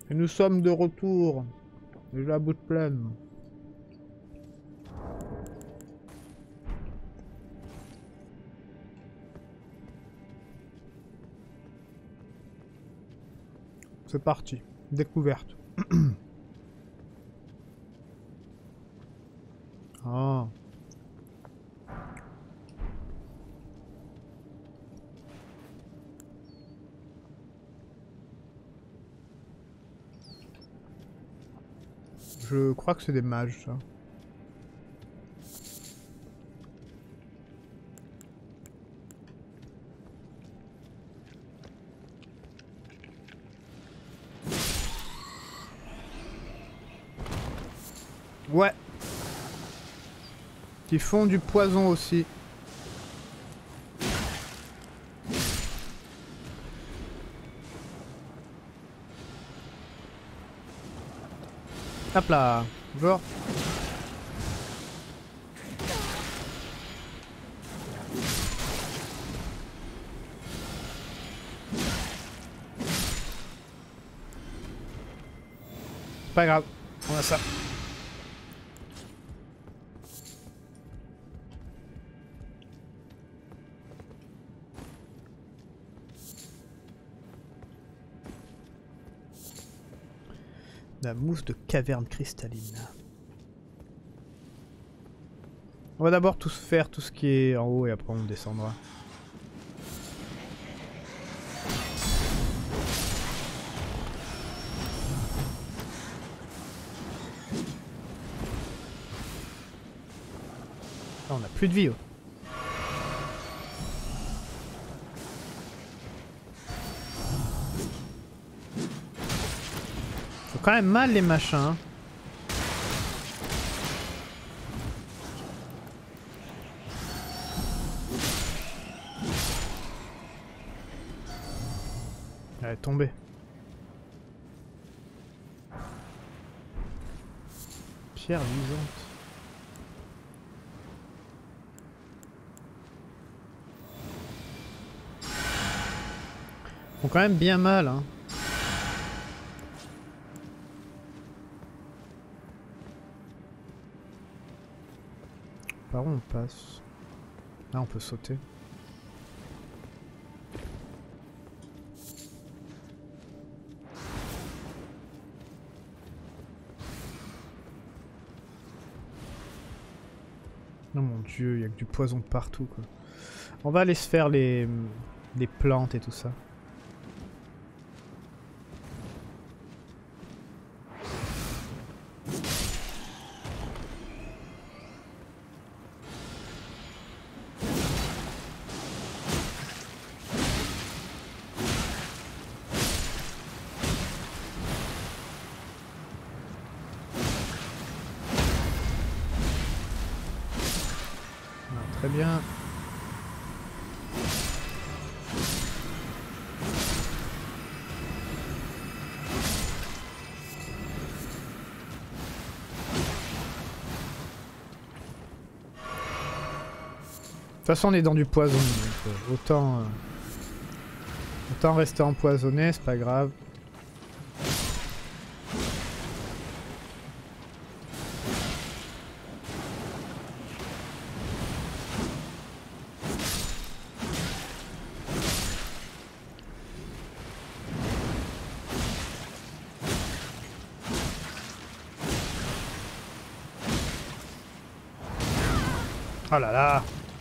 Et nous sommes de retour. Déjà la bouche pleine. C'est parti. Découverte. Ah. Je crois que c'est des mages, ça. Ouais. Qui font du poison aussi. Hop là. Bonjour. Pas grave. On a ça. La mousse de caverne cristalline. On va d'abord tous faire tout ce qui est en haut et après on descendra. Ah, on a plus de vie. Oh. Faut quand même mal les machins. Hein. Elle est tombée. Pierre luisante. Font quand même bien mal, hein. Par où on passe? Là on peut sauter. Oh mon dieu, il y a que du poison partout quoi. On va aller se faire les plantes et tout ça. Très bien. De toute façon on est dans du poison, donc autant rester empoisonné, c'est pas grave. Oh là là!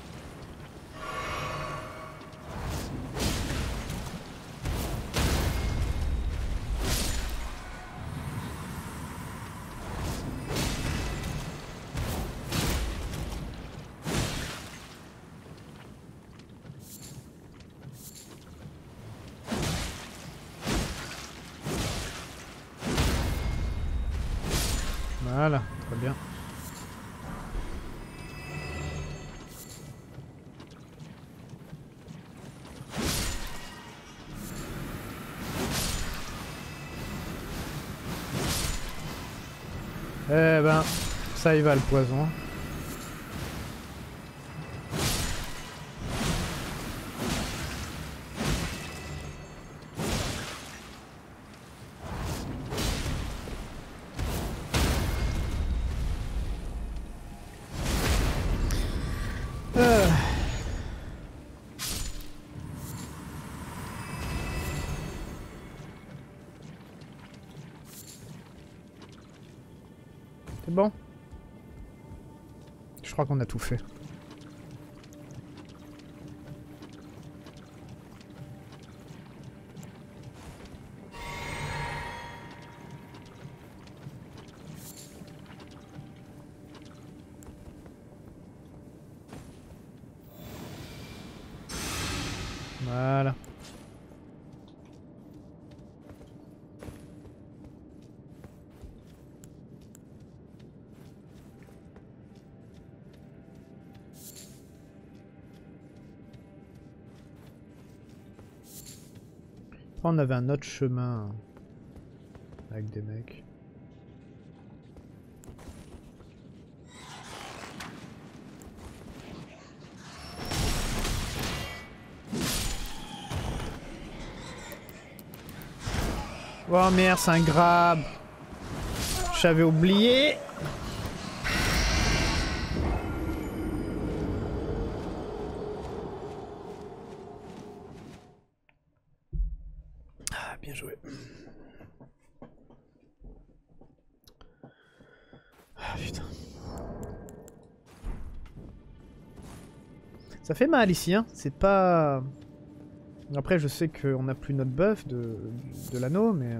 Voilà, très bien. Eh ben, ça y va le poison. C'est bon? Je crois qu'on a tout fait. Voilà. On avait un autre chemin avec des mecs. Oh merde, c'est un grab. J'avais oublié. Ah, bien joué. Ah putain. Ça fait mal ici, hein. C'est pas... Après, je sais qu'on n'a plus notre buff de l'anneau, mais...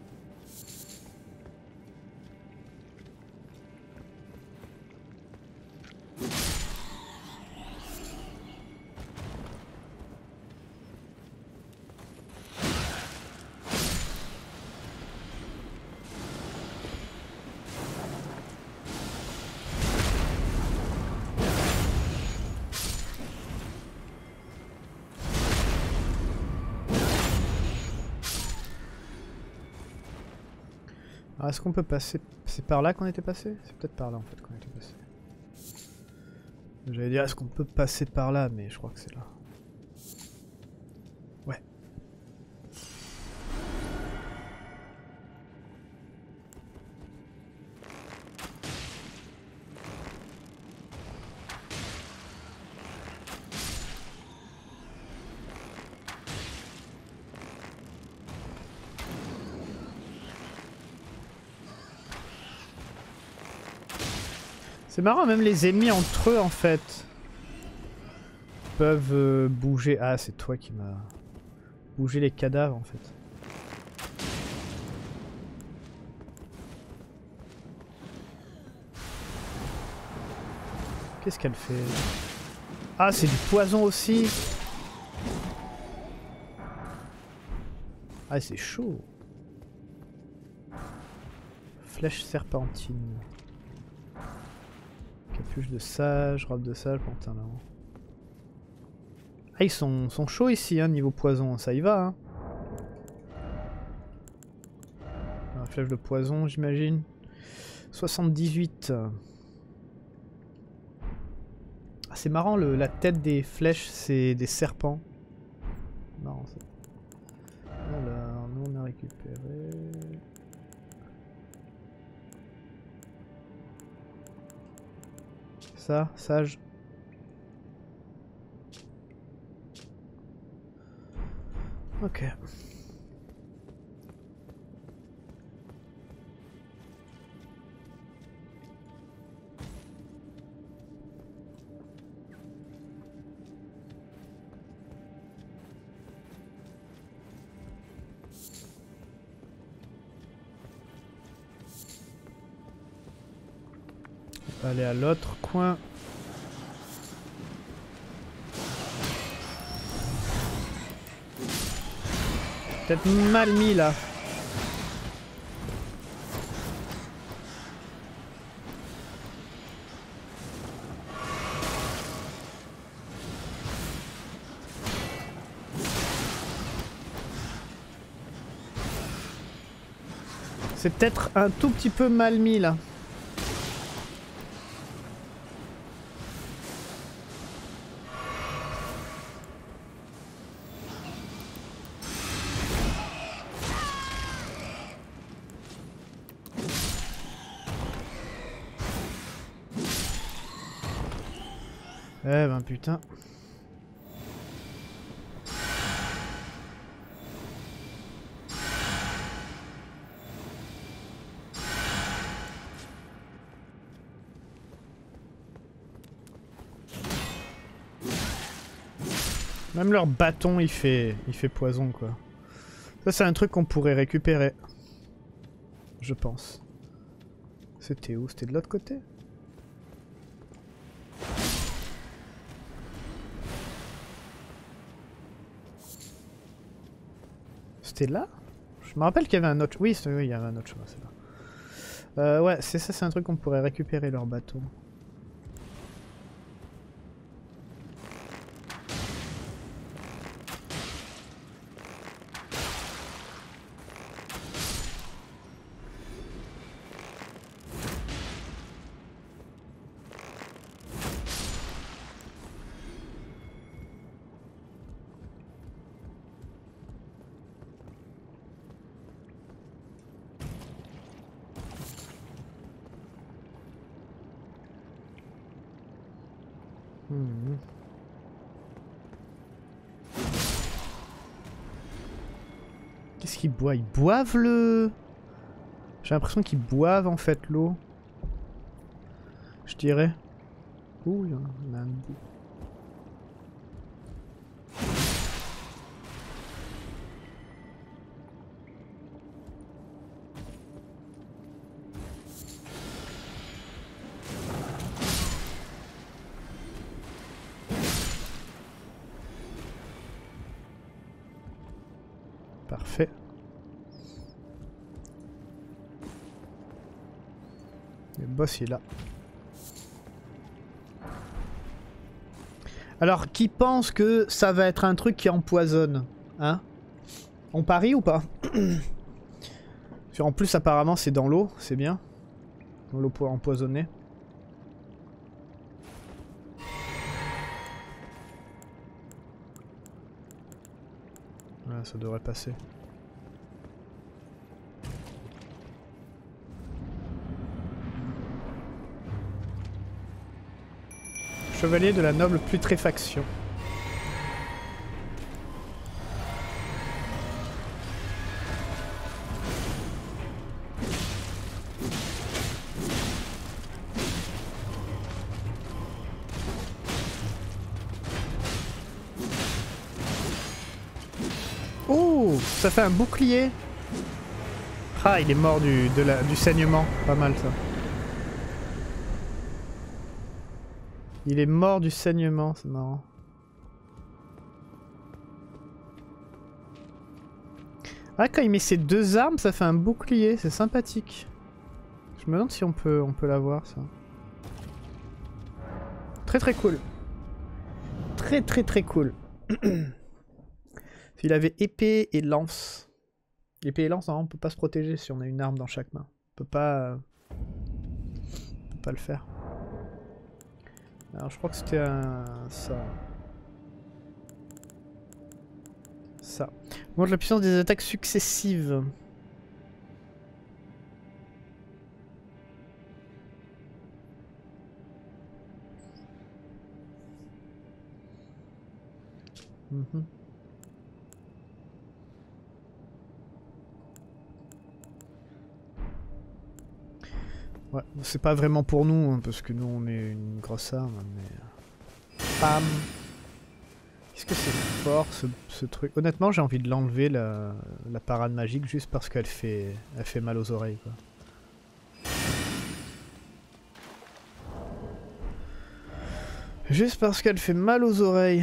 Est-ce qu'on peut passer... C'est par là qu'on était passé? C'est peut-être par là en fait qu'on était passé. J'allais dire est-ce qu'on peut passer par là, mais je crois que c'est là. Ouais. C'est marrant, même les ennemis entre eux en fait peuvent bouger. Ah, c'est toi qui m'as bougé les cadavres en fait. Qu'est-ce qu'elle fait? Ah, c'est du poison aussi. Ah, c'est chaud. Flèche serpentine. Capuche de sage, robe de sage, pantalon. Ah, ils sont chauds ici, hein, niveau poison, ça y va. Hein. Ah, flèche de poison, j'imagine. 78. Ah, c'est marrant, la tête des flèches, c'est des serpents. Marrant ça. Alors, nous on a récupéré... Ça, sage. Ok. On va aller à l'autre coin. Peut-être mal mis là. C'est peut-être un tout petit peu mal mis là. Eh ben putain. Même leur bâton il fait poison quoi. Ça c'est un truc qu'on pourrait récupérer. Je pense. C'était où? C'était de l'autre côté? C'était là? Je me rappelle qu'il y avait un autre... Oui, il y avait un autre chemin, c'est là. Ouais, c'est ça, c'est un truc qu'on pourrait récupérer leur bateau. Qu'est-ce qu'ils boivent? Ils boivent le... J'ai l'impression qu'ils boivent en fait l'eau. Je dirais. Ouh, il y en a un bout. Parfait. Le boss il est là. Alors, qui pense que ça va être un truc qui empoisonne? Hein? On parie ou pas? En plus, apparemment, c'est dans l'eau, c'est bien. Dans l'eau empoisonnée. Ouais, ça devrait passer. Chevalier de la noble putréfaction. Oh, ça fait un bouclier. Ah, il est mort du saignement. Pas mal ça. Il est mort du saignement, c'est marrant. Ah, quand il met ses deux armes, ça fait un bouclier, c'est sympathique. Je me demande si on peut l'avoir, ça. Très très cool. Très très très cool. S'il avait épée et lance. Épée et lance, non, on peut pas se protéger si on a une arme dans chaque main. On peut pas le faire. Alors je crois que c'était ça. Ça. Augmente la puissance des attaques successives. Ouais, c'est pas vraiment pour nous, hein, parce que nous on est une grosse arme, mais... Pam! Qu'est-ce que c'est fort ce truc? Honnêtement, j'ai envie de l'enlever, la parade magique, juste parce qu'elle fait mal aux oreilles, quoi. Juste parce qu'elle fait mal aux oreilles.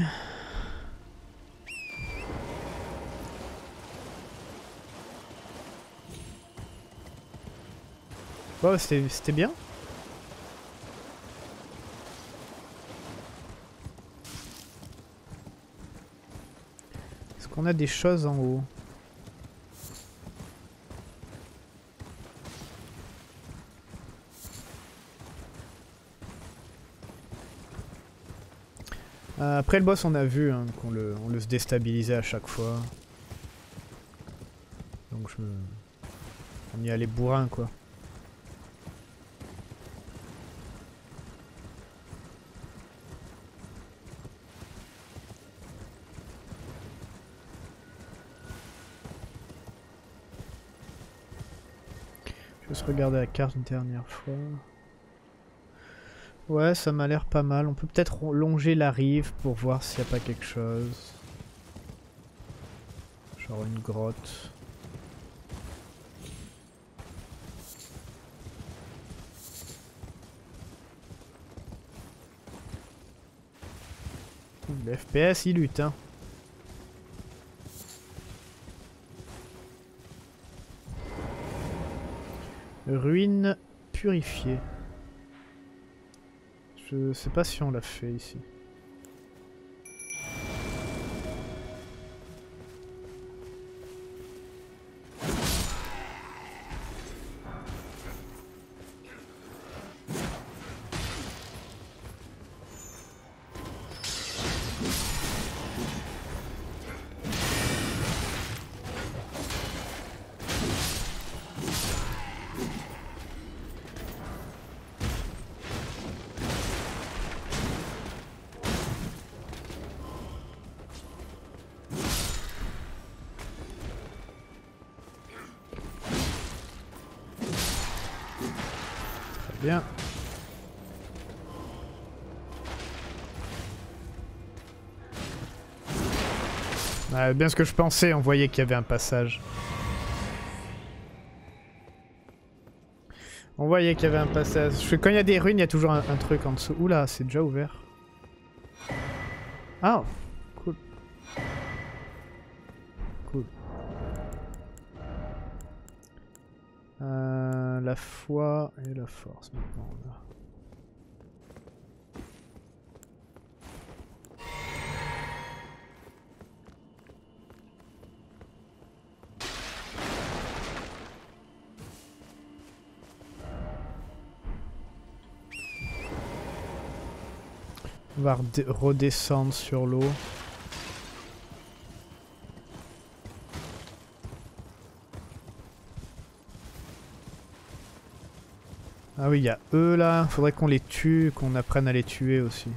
Bon, c'était bien. Est-ce qu'on a des choses en haut? Après le boss, on a vu hein, qu'on le se déstabilisait à chaque fois. Donc on y allait bourrin quoi. Je vais juste regarder la carte une dernière fois. Ouais, ça m'a l'air pas mal. On peut peut-être longer la rive pour voir s'il n'y a pas quelque chose. Genre une grotte. Le FPS il lutte hein. Ruine purifiée. Je sais pas si on l'a fait ici. Bien. Bien ce que je pensais, on voyait qu'il y avait un passage. On voyait qu'il y avait un passage. Quand il y a des ruines, il y a toujours un truc en dessous. Oula, c'est déjà ouvert. Ah, cool. Cool. La foi et la force maintenant. Là. On va redescendre sur l'eau. Ah oui, il y a eux là. Faudrait qu'on les tue, qu'on apprenne à les tuer aussi.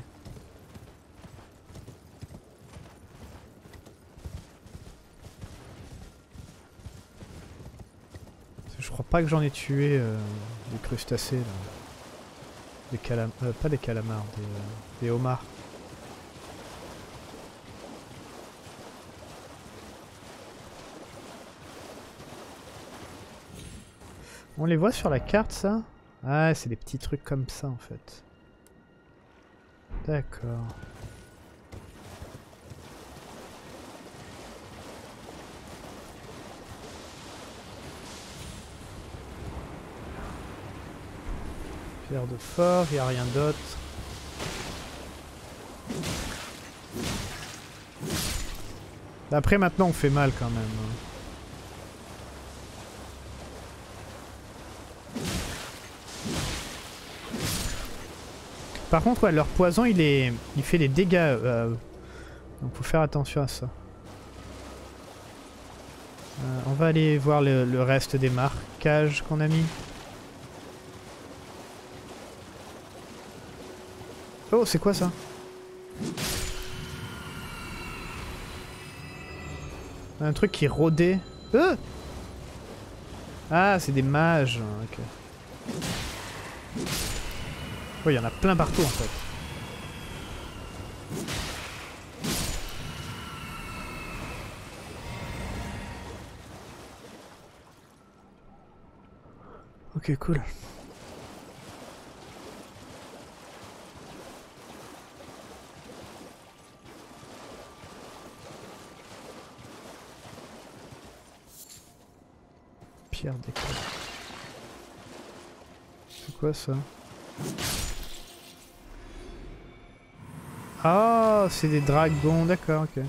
Je crois pas que j'en ai tué des crustacés là. Des calamars. Pas des calamars, des homards. On les voit sur la carte ça? Ah, c'est des petits trucs comme ça en fait. D'accord. Pierre de fort, il n'y a rien d'autre. Après maintenant on fait mal quand même. Par contre, ouais, leur poison, il fait des dégâts. Donc faut faire attention à ça. On va aller voir le reste des marquages qu'on a mis. Oh, c'est quoi ça? Un truc qui rôdait. Ah, c'est des mages. Ok. Oh, il y en a plein partout en fait. Ok, cool. Pierre d'éclat. C'est quoi ça? Ah, c'est des dragons, d'accord, ok.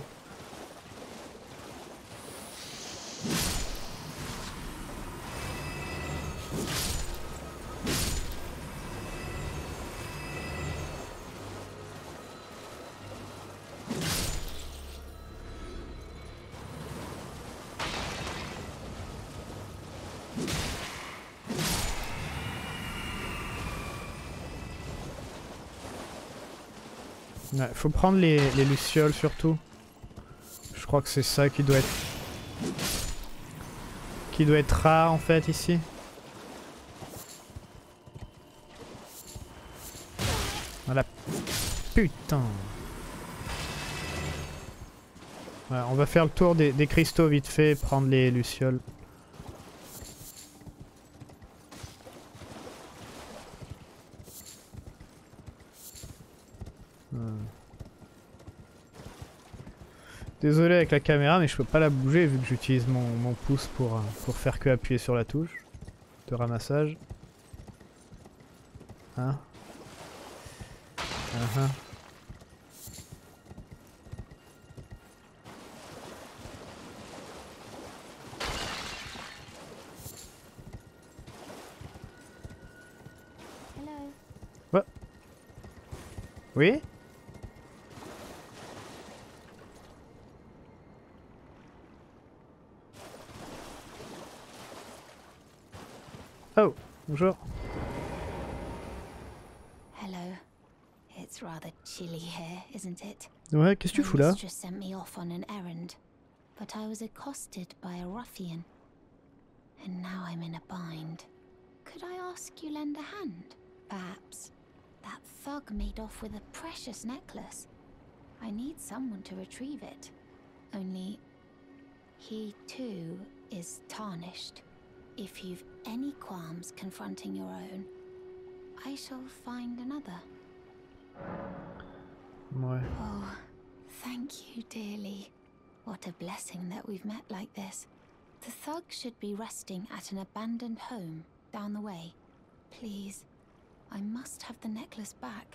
Ouais, faut prendre les lucioles surtout. Je crois que c'est ça qui doit être rare en fait ici. Voilà. Putain. Ouais, on va faire le tour des cristaux vite fait, prendre les lucioles. Désolé avec la caméra, mais je peux pas la bouger vu que j'utilise mon pouce pour faire que appuyer sur la touche de ramassage. Hein? Uh-huh. What? Oui? Oh, bonjour. Hello. It's rather chilly here, isn't it? Ouais, qu'est-ce que tu fous là? Mistress sent me off on an errand, but I was accosted by a ruffian, and now I'm in a bind. Could I ask you lend a hand? Perhaps. That thug made off with a precious necklace. I need someone to retrieve it. Only, he too is tarnished. If you've any qualms confronting your own, I shall find another. Ouais. Oh, thank you dearly. What a blessing that we've met like this. The thug should be resting at an abandoned home down the way. Please, I must have the necklace back.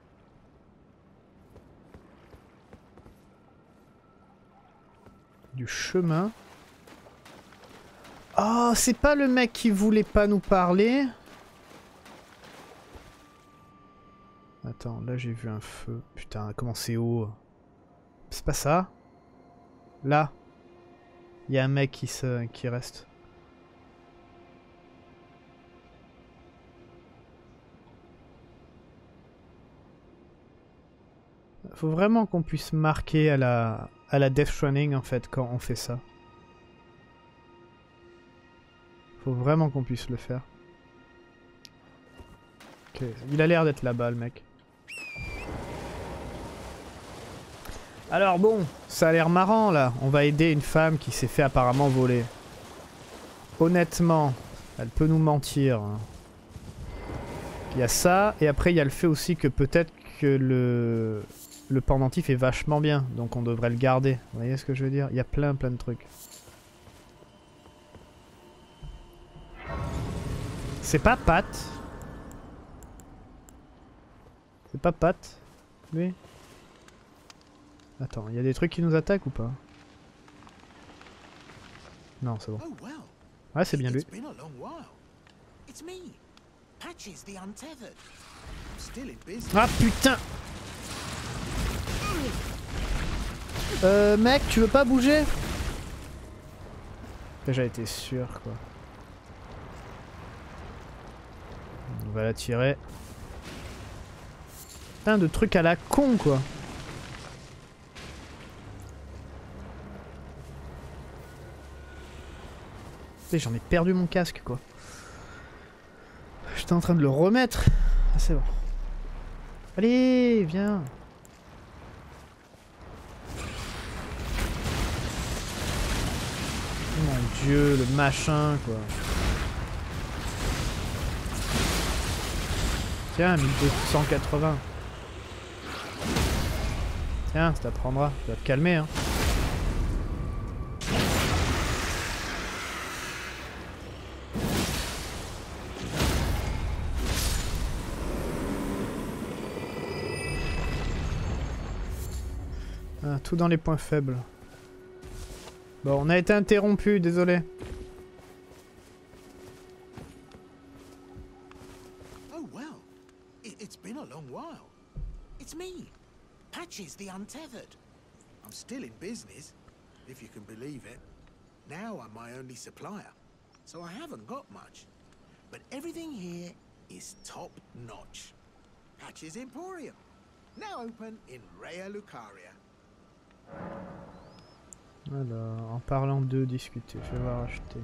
Du chemin. Oh, c'est pas le mec qui voulait pas nous parler? Attends, là j'ai vu un feu. Putain, comment c'est haut? C'est pas ça? Là. Il y a un mec qui reste. Faut vraiment qu'on puisse marquer à la Death Running en fait quand on fait ça. Faut vraiment qu'on puisse le faire. Ok, il a l'air d'être là-bas le mec. Alors bon, ça a l'air marrant là. On va aider une femme qui s'est fait apparemment voler. Honnêtement, elle peut nous mentir. Il y a ça, et après il y a le fait aussi que peut-être que le pendentif est vachement bien, donc on devrait le garder. Vous voyez ce que je veux dire? Il y a plein de trucs. C'est pas Pat. C'est pas Pat, lui. Attends, il y a des trucs qui nous attaquent ou pas? Non, c'est bon. Ouais, c'est bien lui. Ah putain! Mec, tu veux pas bouger? J'ai été sûr, quoi. On va la tirer. Putain de trucs à la con, quoi. J'en ai perdu mon casque, quoi. J'étais en train de le remettre. Ah, c'est bon. Allez, viens. Mon dieu, le machin, quoi. Tiens, 1280. Tiens, ça t'apprendra. Tu vas te calmer, hein. Ah, tout dans les points faibles. Bon, on a été interrompu, désolé. Oh well, it's been a long while. It's me, Patches the Untethered. I'm still in business, if you can believe it. Now I'm my only supplier, so I haven't got much. But everything here is top notch. Patches Emporium, now open in Raya Lucaria. Alors, en parlant de discuter, je vais voir acheter.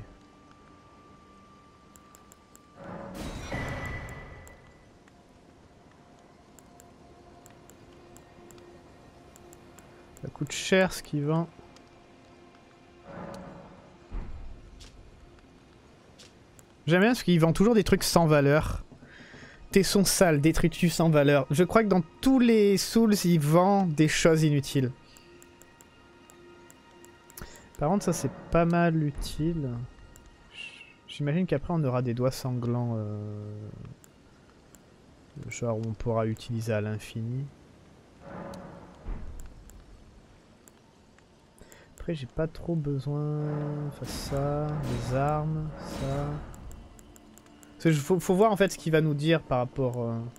Ça coûte cher ce qu'il vend. J'aime bien parce qu'ils vendent toujours des trucs sans valeur. Tesson sale, détritus sans valeur. Je crois que dans tous les Souls, ils vendent des choses inutiles. Par contre, ça c'est pas mal utile. J'imagine qu'après on aura des doigts sanglants. Genre où on pourra utiliser à l'infini. Après j'ai pas trop besoin... Enfin ça, les armes, ça... Parce que faut voir en fait ce qu'il va nous dire par rapport...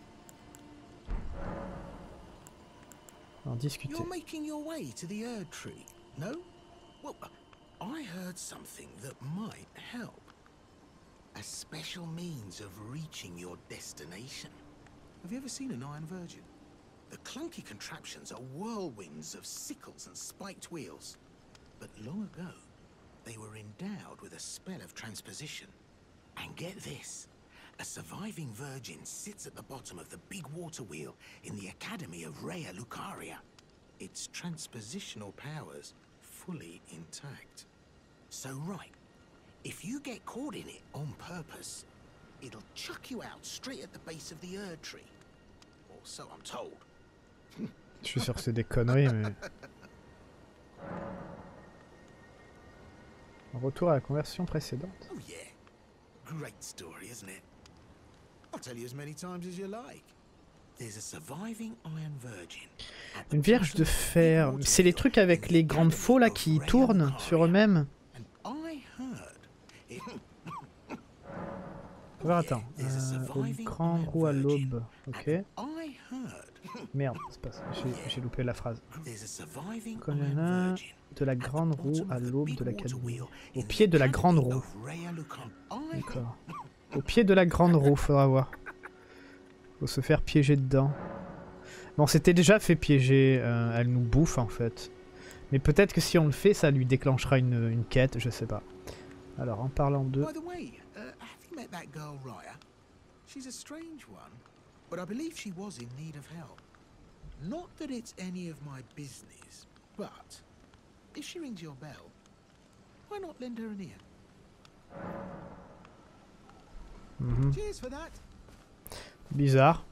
Alors discuter. You're making your way to the Erd Tree, no? Well, I heard something that might help. A special means of reaching your destination. Have you ever seen an Iron Virgin? The clunky contraptions are whirlwinds of sickles and spiked wheels. But long ago, they were endowed with a spell of transposition. And get this, a surviving virgin sits at the bottom of the big water wheel in the Academy of Rhea Lucaria. Its transpositional powers fully intact. So right, if you get caught in it on purpose, it'll chuck you out straight at the base of the Erd Tree. Or so I'm told. Je suis sûr que c'est des conneries, mais... Retour à la conversion précédente. Oh yeah. Great story, isn't it? I'll tell you as many times as you like. There's a surviving Iron Virgin. Une vierge de fer. C'est les trucs avec les grandes faux là qui tournent sur eux-mêmes. Alors attends. Aux grandes roues à l'aube. Ok. Merde, c'est pas ça. J'ai loupé la phrase. Colonna de la grande roue à l'aube de l'académie. Au pied de la grande roue. D'accord. Au pied de la grande roue, faudra voir. Faut se faire piéger dedans. Bon, c'était déjà fait piéger. Elle nous bouffe en fait. Mais peut-être que si on le fait, ça lui déclenchera une quête, je sais pas. Alors, en parlant de... She's a strange one, but I believe she was in need of help. Not that it's any of my business, but if she rings your bell, why not lend her an ear? Cheers for that. Bizarre.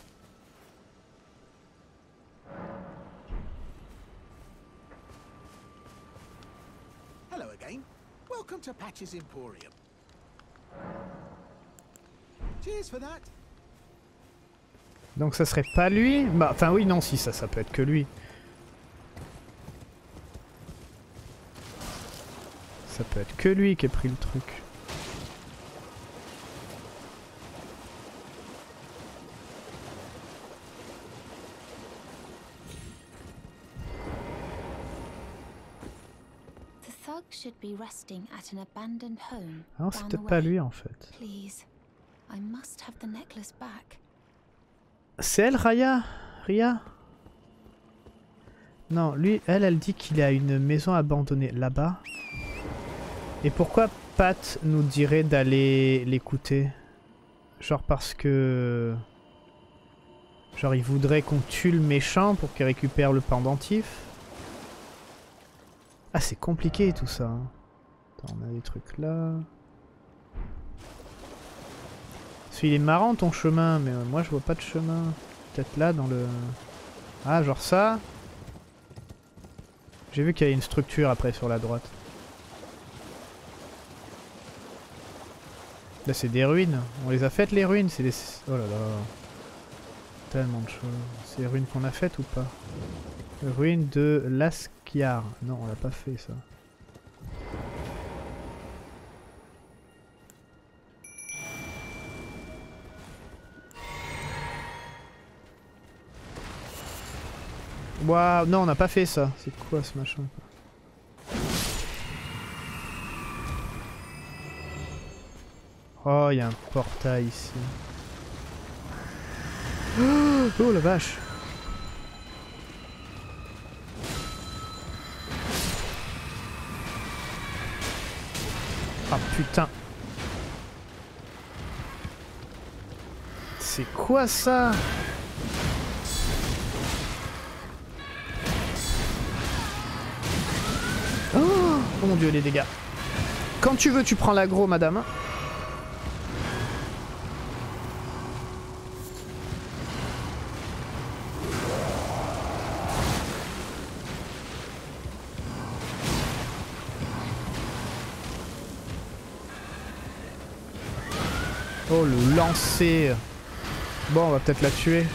Hello again. Welcome to Patch's Emporium. Cheers for that. Donc ça serait pas lui? Bah, enfin oui, non, si, ça peut être que lui. Ça peut être que lui qui a pris le truc. Non, c'est peut-être pas lui en fait. C'est elle, Raya? Ria? Non, lui, elle dit qu'il a une maison abandonnée là-bas. Et pourquoi Pat nous dirait d'aller l'écouter? Genre parce que... Genre il voudrait qu'on tue le méchant pour qu'il récupère le pendentif? Ah, c'est compliqué tout ça. Attends, on a des trucs là. Parce qu'il est marrant ton chemin, mais moi je vois pas de chemin. Peut-être là dans le... Ah, genre ça. J'ai vu qu'il y avait une structure après sur la droite. Là c'est des ruines. On les a faites les ruines, c'est des... Oh là là. Tellement de choses. C'est les ruines qu'on a faites ou pas? Ruines de Laskiar. Non, on l'a pas fait ça. Waouh, non, on n'a pas fait ça. C'est quoi ce machin? Oh, il y a un portail ici. Oh la vache. Ah putain. C'est quoi ça? Oh mon dieu, les dégâts. Quand tu veux, tu prends l'aggro, madame. Oh, le lancer. Bon, on va peut-être la tuer.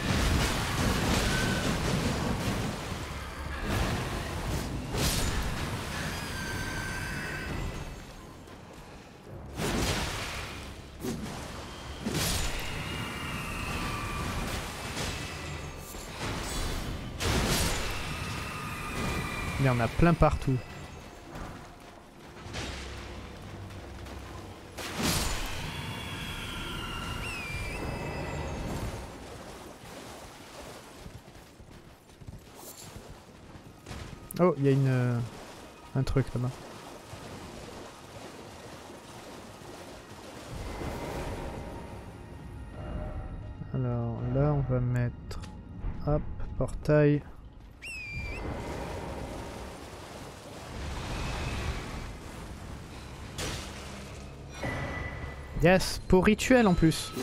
Il y en a plein partout. Oh, il y a un truc là-bas. Alors là, on va mettre... Hop, portail. Yes, pour rituel en plus.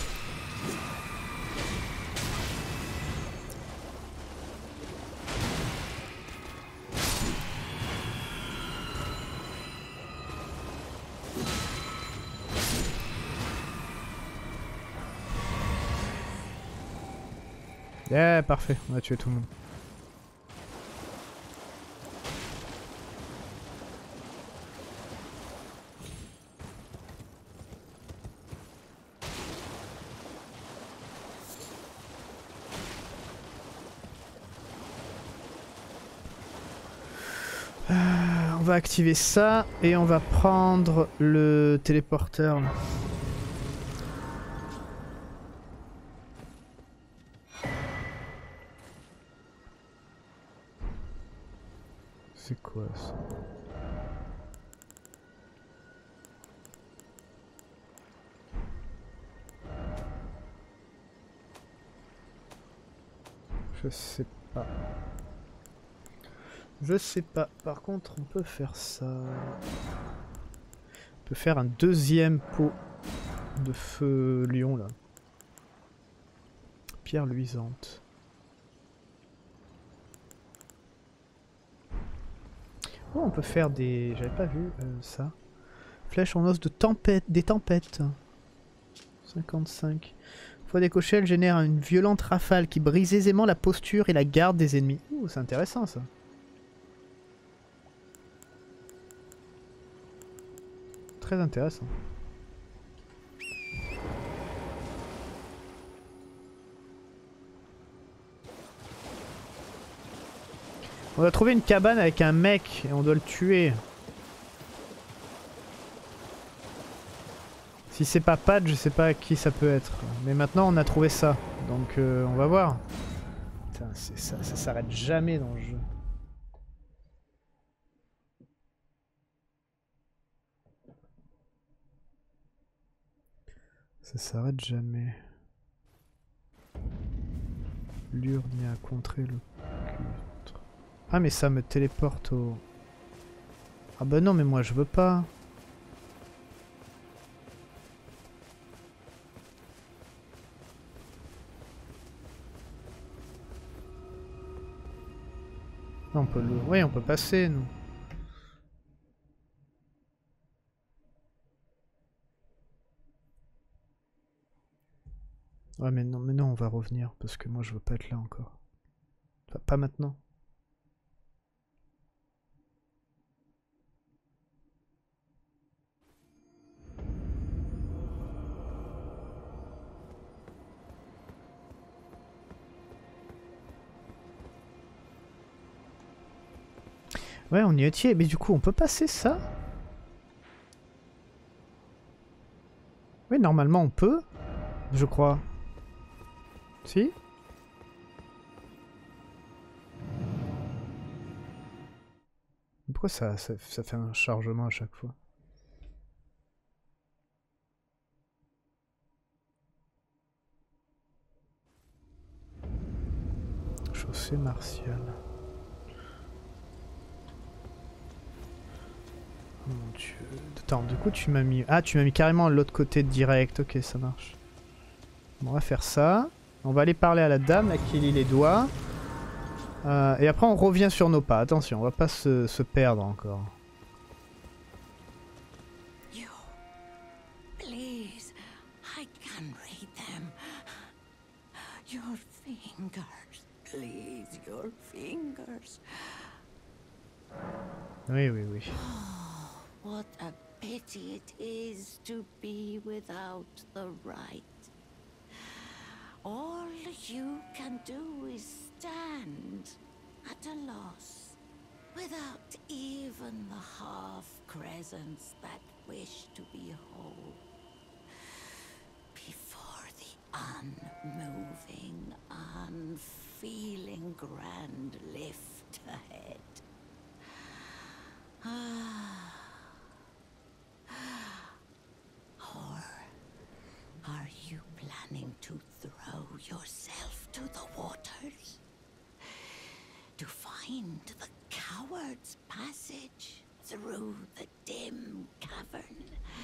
Yeah, parfait, on a tué tout le monde. On va activer ça et on va prendre le téléporteur là. C'est quoi ça? Je sais pas. Je sais pas. Par contre, on peut faire ça. On peut faire un deuxième pot de feu lion là. Pierre luisante. Oh, on peut faire des... J'avais pas vu ça. Flèche en os de tempête, des tempêtes. 55. Fois décochée, elle génère une violente rafale qui brise aisément la posture et la garde des ennemis. Ouh, c'est intéressant ça. Très intéressant. On a trouvé une cabane avec un mec et on doit le tuer. Si c'est pas Pat, je sais pas qui ça peut être. Mais maintenant on a trouvé ça. Donc on va voir. Putain, ça s'arrête jamais dans le jeu. Ça s'arrête jamais. L'urnia a contré le culte. Ah mais ça me téléporte au... Ah bah non mais moi je veux pas. Non, on peut le... Oui, on peut passer nous. Ouais mais non on va revenir parce que moi je veux pas être là encore. Enfin, pas maintenant. Ouais on y est, mais du coup on peut passer ça? Oui normalement on peut. Je crois. Si? Pourquoi ça fait un chargement à chaque fois? Chaussée martiale. Oh mon dieu. Attends, du coup tu m'as mis... Ah, tu m'as mis carrément à l'autre côté direct. Ok, ça marche. Bon, on va faire ça. On va aller parler à la dame à qui lie les doigts. Et après on revient sur nos pas. Attention, on va pas se perdre encore. I can read them. Your fingers, please, your fingers. Oui, oui, oui. Oh, what a pity it is to be without the right. All you can do is stand at a loss, without even the half-crescents that wish to be whole. Before the unmoving, unfeeling grand lift ahead. Or are you planning to throw yourself to the waters? To find the coward's passage through the dim cavern?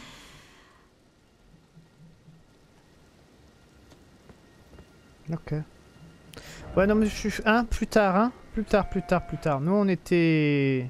Ok. Ouais, non, mais je suis... Hein, plus tard, hein. Plus tard. Nous, on était...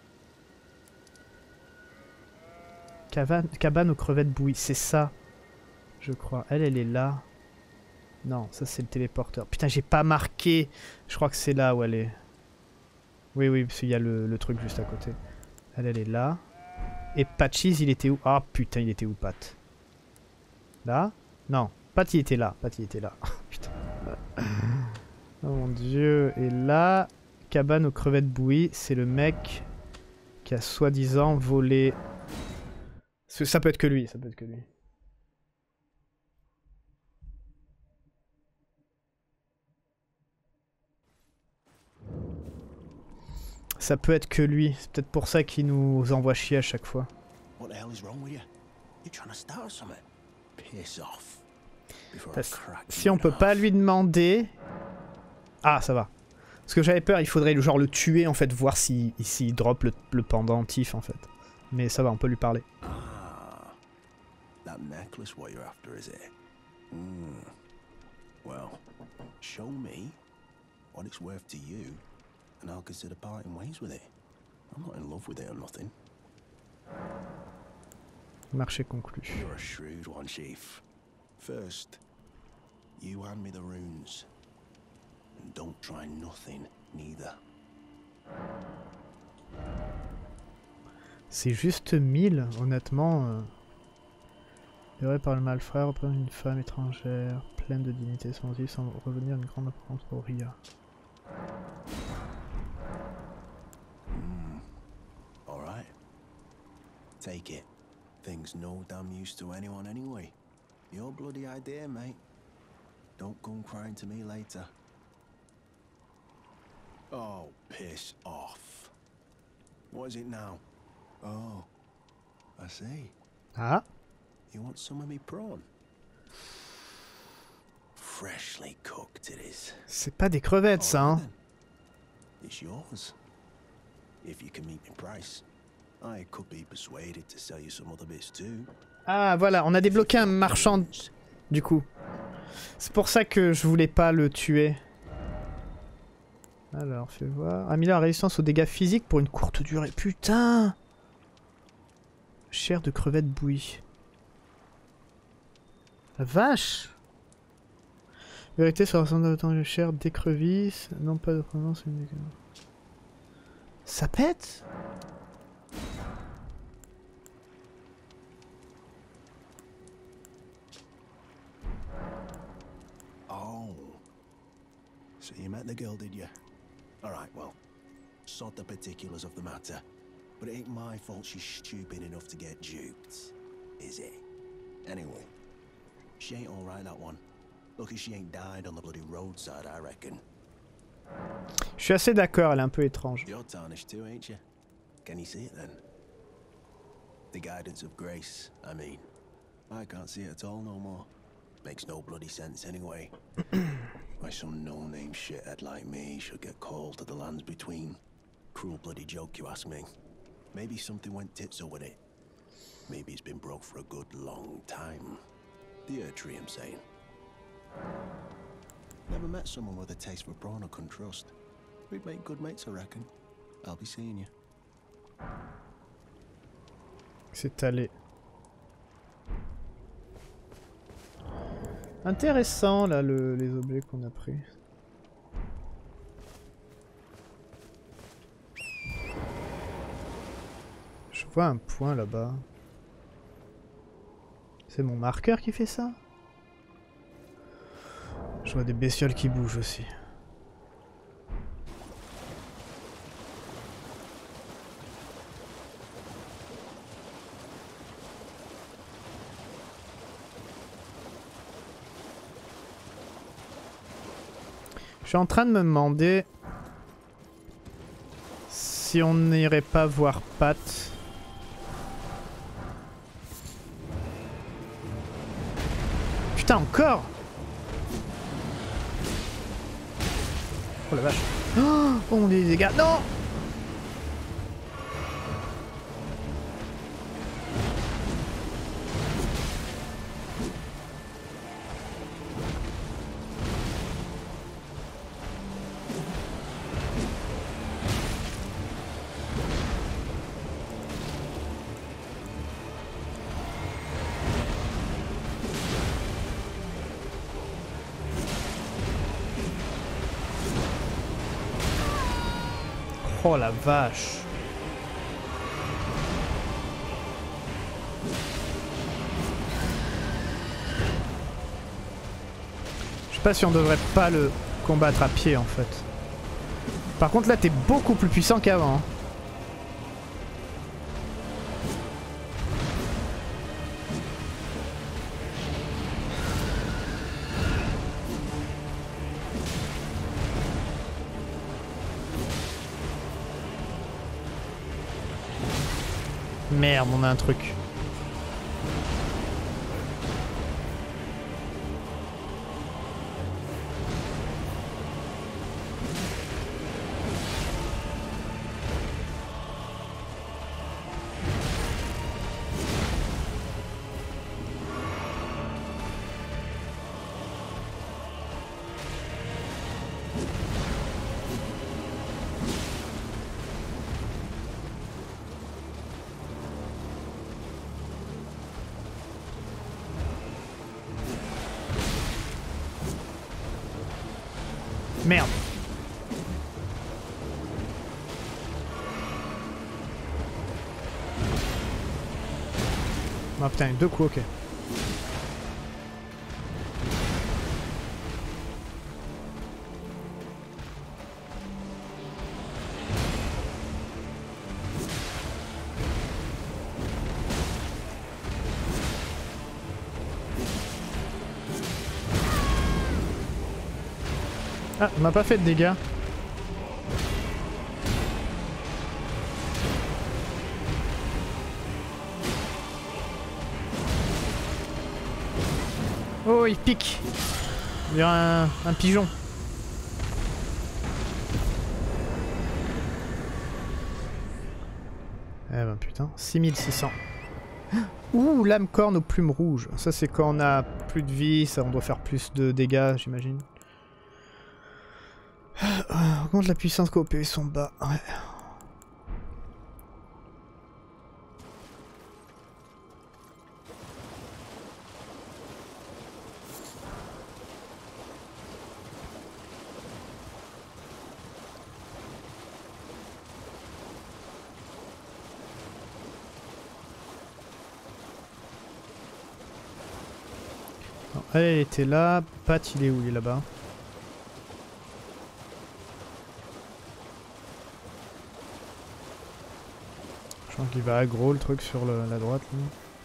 Cabane aux crevettes bouillies, c'est ça. Je crois. Elle est là. Non, ça c'est le téléporteur. Putain, j'ai pas marqué. Je crois que c'est là où elle est. Oui, oui, parce qu'il y a le truc juste à côté. Elle est là. Et Patches, il était où? Ah putain, il était où, Pat? Là? Non, Pat, il était là. Putain. Oh mon dieu. Et là, cabane aux crevettes bouillies, c'est le mec qui a soi-disant volé... Ça peut être que lui, Ça peut être que lui. C'est peut-être pour ça qu'il nous envoie chier à chaque fois. Si on peut pas lui demander... Ah, ça va. Parce que j'avais peur, il faudrait genre le tuer en fait, voir s'il drop le pendentif en fait. Mais ça va, on peut lui parler. That necklace what you're after, is it? Well, show me what it's worth to you, and I'll consider parting ways with it. I'm not in love with it or nothing. Marché conclu. You're a shrewd one, Chief. First, you hand me the runes. And don't try nothing, neither. C'est juste 1000, honnêtement. Libéré par le malfrère, représente une femme étrangère, pleine de dignité sans vie, sans revenir une grande importance pour Ria. Alright. Take it. Thing's no damn use to anyone anyway. Your bloody idea, mate. Don't come crying to me later. Oh, piss off. What is it now? Oh, I see. Ah. You want some of me prawn? Freshly cooked it is. C'est pas des crevettes, ça, hein? It's yours. If you can meet me price, I could be persuaded to sell you some other bits too. Ah, voilà, on a débloqué un marchand, du coup. C'est pour ça que je voulais pas le tuer. Alors, fais voir. Améliore la résistance aux dégâts physiques pour une courte durée. Putain! Chair de crevette bouillie. La vache! Vérité sur l'ensemble de temps de chair d'écrevisse. Non pas de provenance. Ça pète? Oh. So you met the girl, did you? Alright, well. Sod the particulars of the matter. But it ain't my fault she's stupid enough to get duped. Is it? Anyway. She ain't alright, that one. Lucky she ain't died on the bloody roadside, I reckon. Je suis assez d'accord, elle est un peu étrange. You're tarnished too, ain't you? Can you see it then? The guidance of grace, I mean. I can't see it at all no more. Makes no bloody sense anyway. Why some no-name shithead like me should get called to the lands between. Cruel bloody joke, you ask me. Maybe something went tits up with it. Maybe it's been broke for a good long time. The tree, I'm saying. Never met someone with a taste for prawn I couldn't trust. We'd make good mates, I reckon. I'll be seeing you. C'est allé. Intéressant là les objets qu'on a pris. Je vois un point là-bas. C'est mon marqueur qui fait ça? Je vois des bestioles qui bougent aussi. Je suis en train de me demander si on n'irait pas voir Pat. Putain, encore! Oh la vache. Oh, on est des dégâts. Non! Oh la vache. Je sais pas si on devrait pas le combattre à pied en fait. Par contre là t'es beaucoup plus puissant qu'avant. Hein. Merde, on a un truc. Merde. Ah putain, deux coups, ok. Ah, on m'a pas fait de dégâts. Oh, il pique. Il y a un pigeon. Eh ben putain, 6600. Ouh, lame corne aux plumes rouges. Ça c'est quand on a plus de vie, ça on doit faire plus de dégâts, j'imagine. Augmente la puissance qu'OP sont bas. Ouais. Non, elle était là. Pat, il est où? Il est là-bas. Je pense qu'il va aggro le truc sur la droite. Là.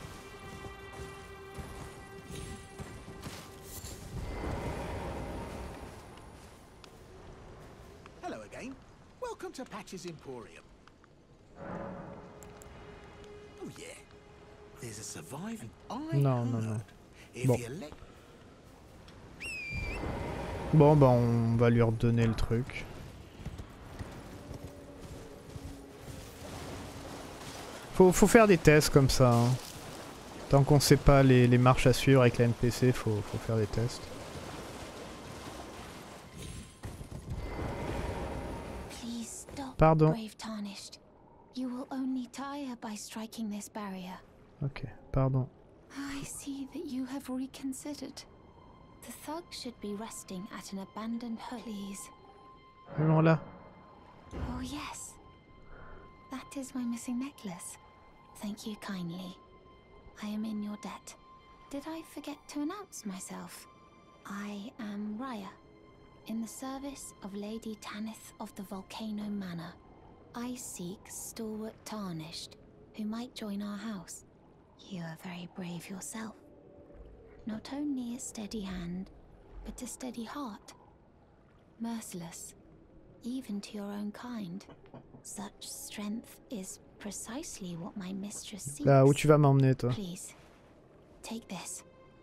Hello again. Welcome to Patch's Emporium. Oh yeah. There's a surviving. Non, non, non. If Bon. you let Bon, bah on va lui redonner le truc. Faut faire des tests comme ça. Hein. Tant qu'on sait pas les marches à suivre avec la NPC, faut faire des tests. Please stop, Pardon. brave Tarnished. You will only tire by striking this barrier. Ok, pardon. I see that you have reconsidered. The thug should be resting at an abandoned hut. Please. Allons là. Oh yes. That is my missing necklace. Thank you kindly. I am in your debt. Did I forget to announce myself? I am Raya, in the service of Lady Tanith of the Volcano Manor. I seek stalwart Tarnished, who might join our house. You are very brave yourself. Not only a steady hand, but a steady heart. Merciless, even to your own kind. Such strength is precisely what my mistress seeks. Là où tu vas m'emmener, toi? Please, take this.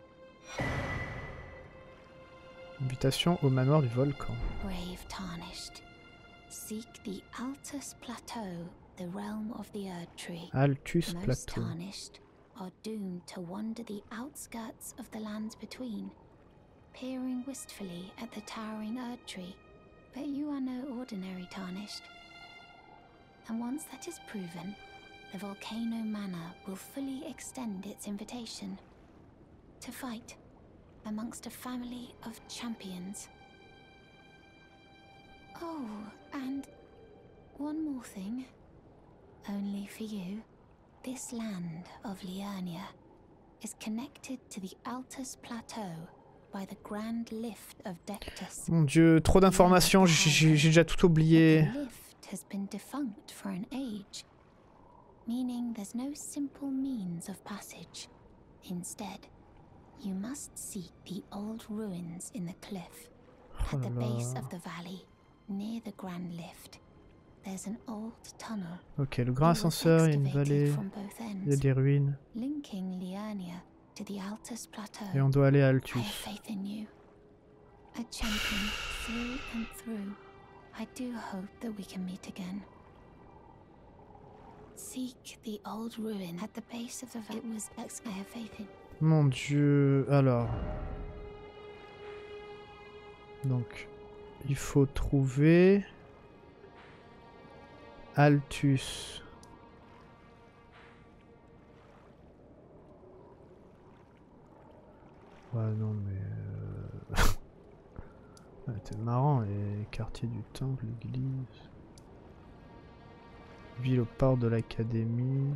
Invitation au manoir du volcan. Brave Tarnished, seek the Altus Plateau, the realm of the Erd Tree. Altus Most Plateau. tarnished are doomed to wander the outskirts of the lands between, peering wistfully at the towering Erd Tree. But you are no ordinary tarnished. And once that is proven, the Volcano Manor will fully extend its invitation to fight amongst a family of champions. Oh, and one more thing. Only for you, this land of Liurnia is connected to the Altus Plateau by the Grand Lift of Dectus. Mon dieu, trop d'informations, j'ai déjà tout oublié. The lift has been defunct for an age, meaning there's no simple means of passage. Instead, you must seek the old ruins in the cliff. Oh At the là base là. of the valley, near the Grand Lift, there's an old tunnel. Ok, le grand It was ascenseur, il y a une excavated vallée, from both il y a ends, des ruines. linking Liurnia to the Altus Plateau. Et on doit aller à I have Altus. faith in you. A champion through and through. I do hope that we can meet again. Seek the old ruin at the base of the valley. It was I have faith in. Mon dieu, alors. Donc, il faut trouver Altus. Ouais, non, mais... Ouais, c'était marrant, les quartiers du temple, l'église... Ville au port de l'académie...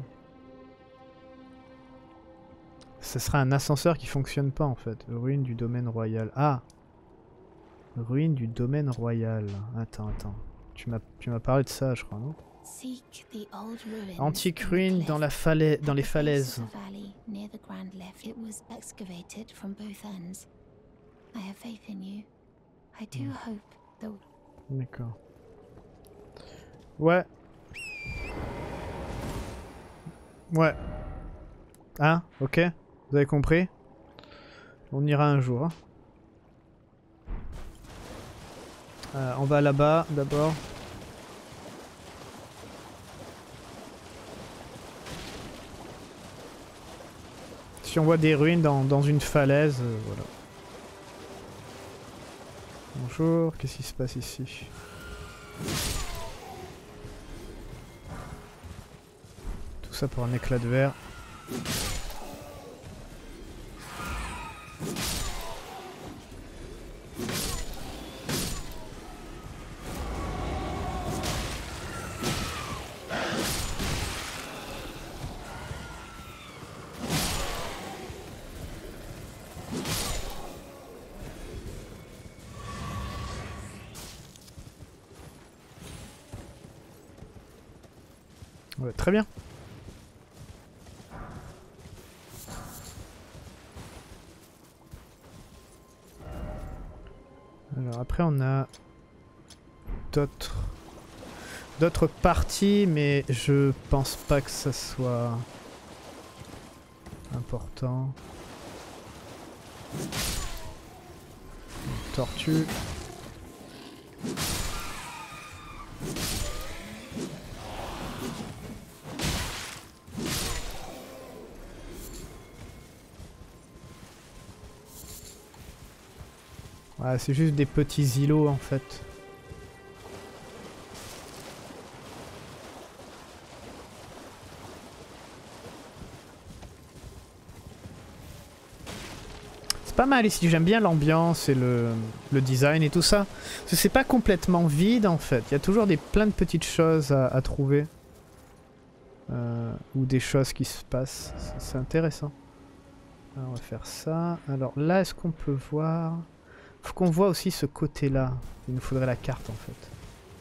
Ce sera un ascenseur qui fonctionne pas en fait. Ruine du domaine royal. Ah! Ruine du domaine royal. Attends. Tu m'as parlé de ça, je crois, non? Seek the old ruins Antique in the ruine cliff. dans la dans At les the base falaises. of the valley, near the Grand Lift, it was excavated from both ends. I have faith in you. I do hope that D'accord. Ouais. Ouais. Hein? Ok. Vous avez compris? On ira un jour. On va là-bas d'abord. Si on voit des ruines dans une falaise, voilà. Bonjour, qu'est-ce qui se passe ici? Tout ça pour un éclat de verre. Ouais, très bien. Alors après on a d'autres parties, mais je pense pas que ça soit important. Tortue. Ouais, c'est juste des petits îlots en fait. C'est pas mal ici, j'aime bien l'ambiance et le design et tout ça. Parce que c'est pas complètement vide en fait, il y a toujours plein de petites choses à trouver. Ou des choses qui se passent, c'est intéressant. Alors, on va faire ça. Alors là, est-ce qu'on peut voir... Faut qu'on voit aussi ce côté-là. Il nous faudrait la carte en fait.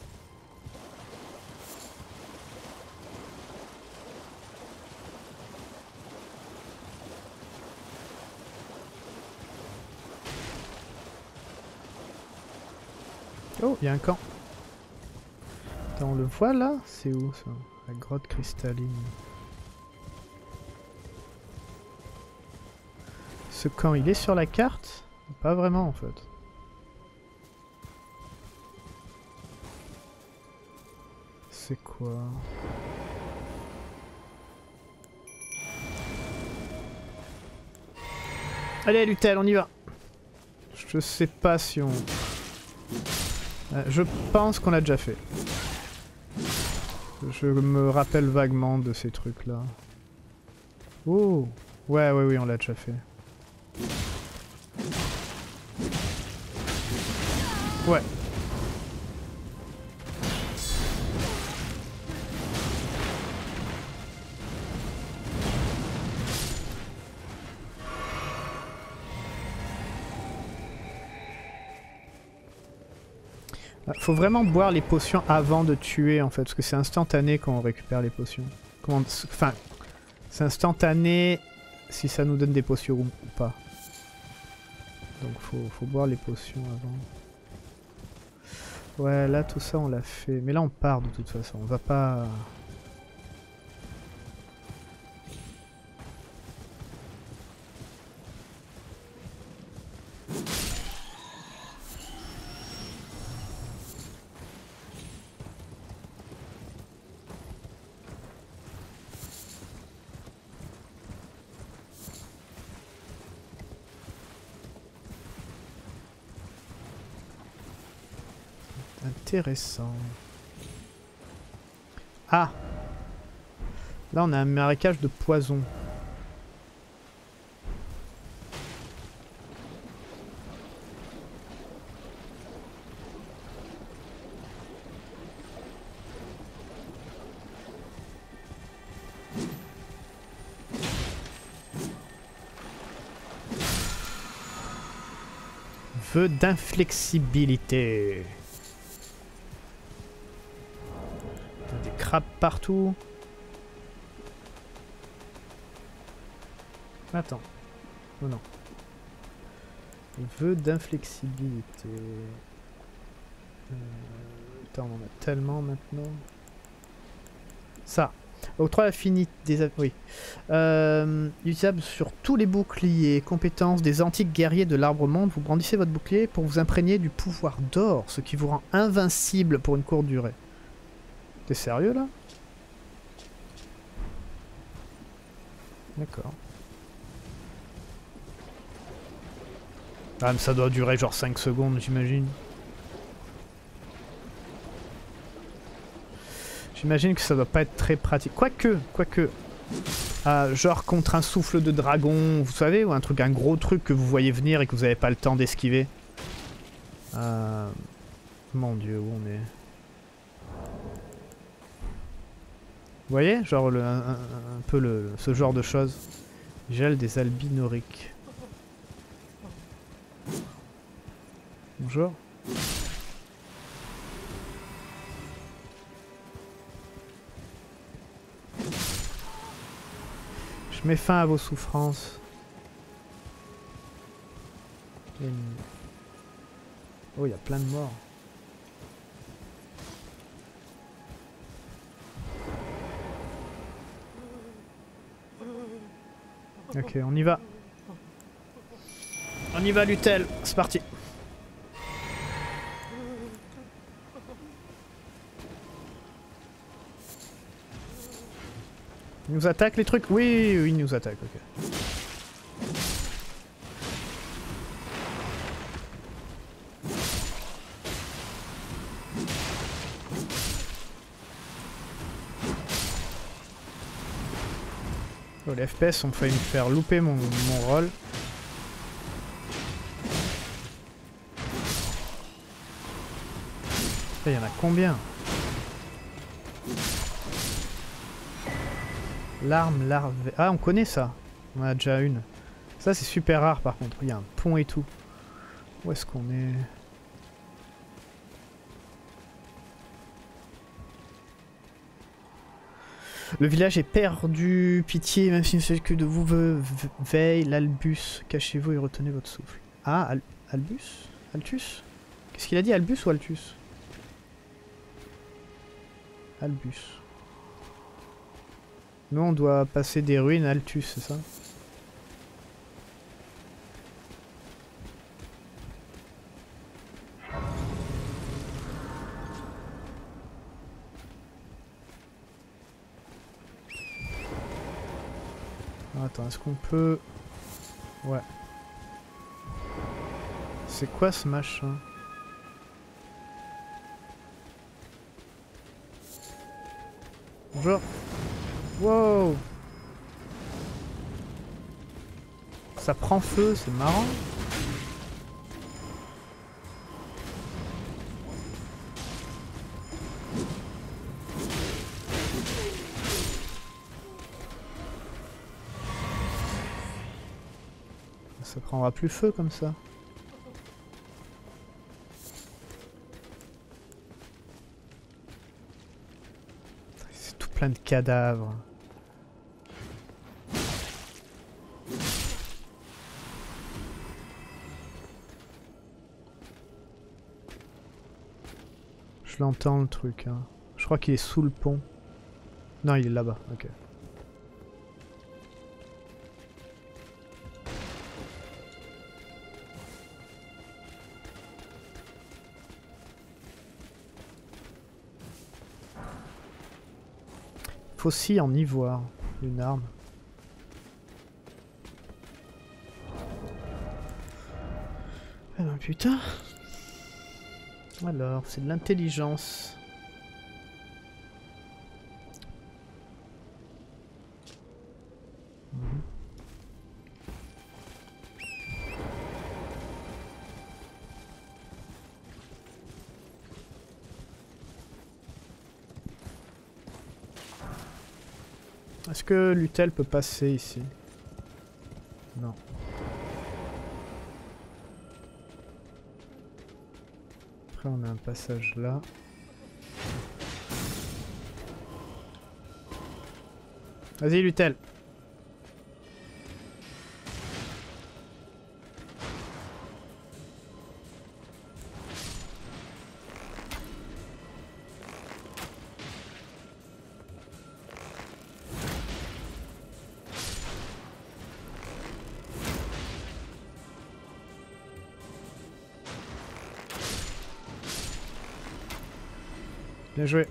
Oh, il y a un camp. Attends, on le voit là? C'est où ça? La grotte cristalline. Ce camp, il est sur la carte? Pas vraiment en fait. C'est quoi? Allez, Lutel, on y va. Je sais pas si on... je pense qu'on l'a déjà fait. Je me rappelle vaguement de ces trucs-là. Oh! Ouais, oui, on l'a déjà fait. Ouais. Faut vraiment boire les potions avant de tuer en fait, parce que c'est instantané quand on récupère les potions. Enfin, c'est instantané si ça nous donne des potions ou pas. Donc faut boire les potions avant. Ouais, là tout ça on l'a fait. Mais là on part de toute façon, on va pas... Intéressant. Ah! Là on a un marécage de poison. Vœu d'inflexibilité. Des crabes partout. Attends. Oh non. Vœu d'inflexibilité. Attends, on en a tellement maintenant. Ça. Octroi affinité des... Oui. Usable sur tous les boucliers. Compétences des antiques guerriers de l'arbre monde. Vous brandissez votre bouclier pour vous imprégner du pouvoir d'or, ce qui vous rend invincible pour une courte durée. T'es sérieux là? D'accord. Ah mais ça doit durer genre 5 secondes j'imagine. J'imagine que ça doit pas être très pratique. Quoique. Genre contre un souffle de dragon, vous savez, ou un gros truc que vous voyez venir et que vous avez pas le temps d'esquiver. Mon dieu, où on est? Vous voyez, genre un peu ce genre de choses. Gel des albinoriques. Bonjour. Je mets fin à vos souffrances. Oh, il y a plein de morts. Ok, on y va. On y va, Lutel. C'est parti. Ils nous attaquent les trucs? Oui, ils nous attaquent, ok. Oh, les FPS ont failli me faire louper mon rôle. Il y en a combien? L'arme larve... Ah, on connaît ça. On en a déjà une. Ça, c'est super rare par contre. Il y a un pont et tout. Où est-ce qu'on est? Le village est perdu. Pitié, même si ne fait que de vous veille. L'Albus. Cachez-vous et retenez votre souffle. Ah, Albus? Altus? Qu'est-ce qu'il a dit, Albus ou Altus? Albus. Nous, on doit passer des ruines à Altus, c'est ça? Attends, est-ce qu'on peut... Ouais. C'est quoi ce machin? Bonjour. Wow. Ça prend feu, c'est marrant. Ça prendra plus feu comme ça. C'est tout plein de cadavres. Je l'entends le truc. Hein. Je crois qu'il est sous le pont. Non, il est là-bas. Ok. Faucille en ivoire, une arme. Ah ben putain. Alors, c'est de l'intelligence. Est-ce que Lutel peut passer ici? Non. Après on a un passage là. Vas-y Lutel. Bien joué.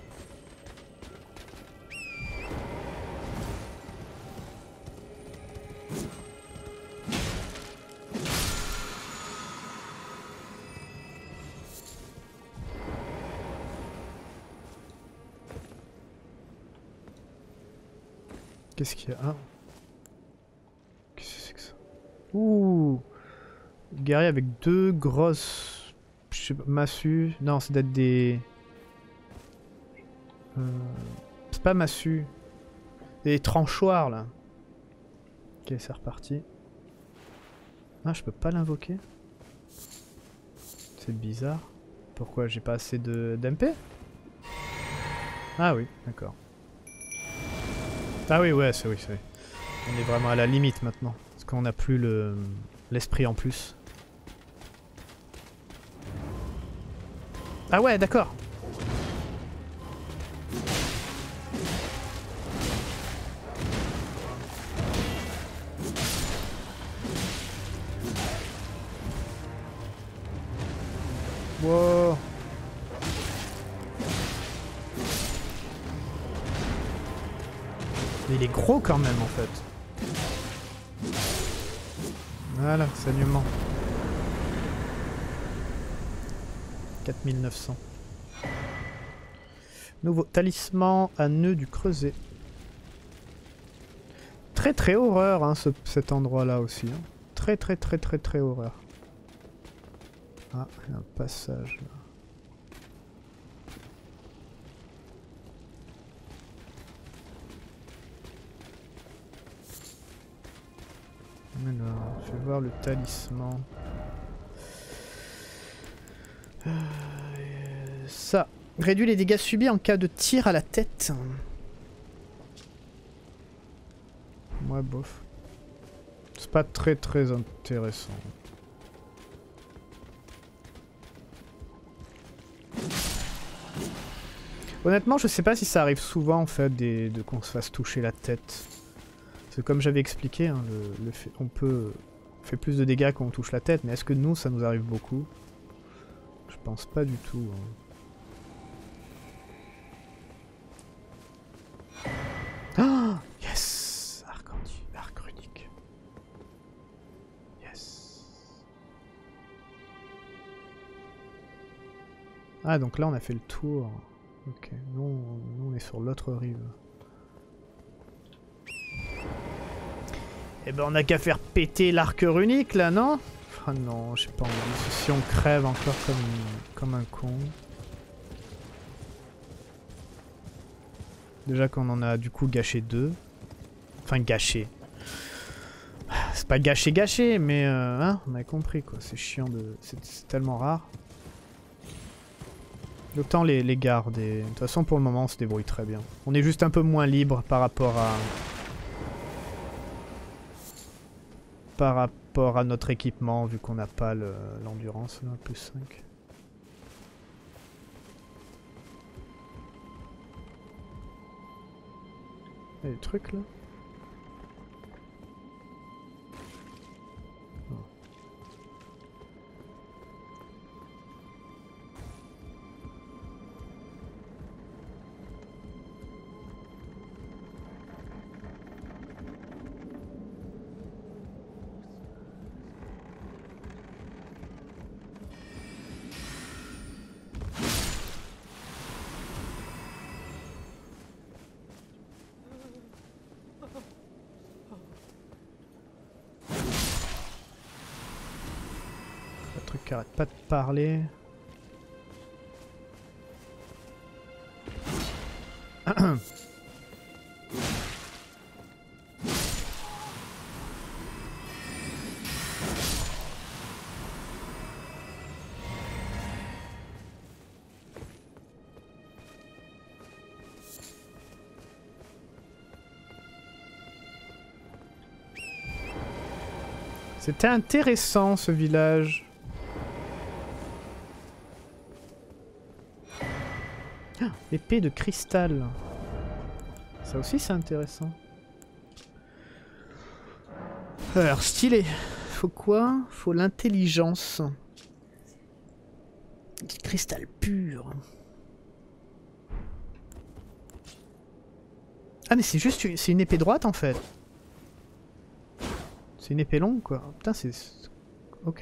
Qu'est-ce qu'il y a? Qu'est-ce que c'est que ça? Ouh! Guerrier avec deux grosses... Je sais pas, massues. Non, c'est d'être des... c'est pas massue. Des tranchoirs là. Ok, c'est reparti. Ah, je peux pas l'invoquer. C'est bizarre. Pourquoi j'ai pas assez d'MP? Ah oui, d'accord. Ah oui, ouais, c'est oui, c'est. On est vraiment à la limite maintenant. Parce qu'on a plus l'esprit en plus. Ah ouais, d'accord. Wow. Mais il est gros quand même en fait. Voilà, saignement. 4900. Nouveau talisman à nœud du creuset. Très très horreur hein, cet endroit là aussi. Hein. Très horreur. Ah, il y a un passage là. Alors, je vais voir le talisman. Ça. Réduit les dégâts subis en cas de tir à la tête. Ouais, bof. C'est pas très intéressant. Honnêtement, je sais pas si ça arrive souvent en fait qu'on se fasse toucher la tête. Parce que comme j'avais expliqué, hein, on fait plus de dégâts quand on touche la tête, mais est-ce que nous, ça nous arrive beaucoup? Je pense pas du tout. Hein. Oh, yes! Arc runique. Yes. Ah, donc là, on a fait le tour. Ok, nous on est sur l'autre rive. Eh ben on a qu'à faire péter l'arc runique là, non? Ah non, j'ai pas envie. Si on crève encore comme un con. Déjà qu'on en a du coup gâché 2. Enfin gâché. C'est pas gâché, mais hein, on a compris quoi. C'est chiant de. C'est tellement rare. Autant les garder. De toute façon, pour le moment, on se débrouille très bien. On est juste un peu moins libre par rapport à notre équipement, vu qu'on n'a pas l'endurance, plus 5. Il y a des trucs là. Le truc qui arrête pas de parler. C'était intéressant ce village. Ah, épée de cristal. Ça aussi c'est intéressant. Alors stylé. Faut quoi? Faut l'intelligence. Du cristal pur. Ah mais c'est juste c'est une épée droite en fait. C'est une épée longue quoi. Putain c'est... Ok.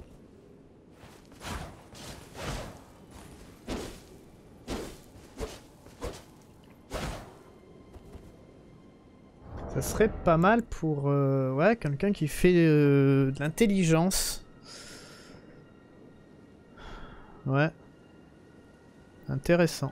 Ça serait pas mal pour ouais, quelqu'un qui fait de l'intelligence. Ouais. Intéressant.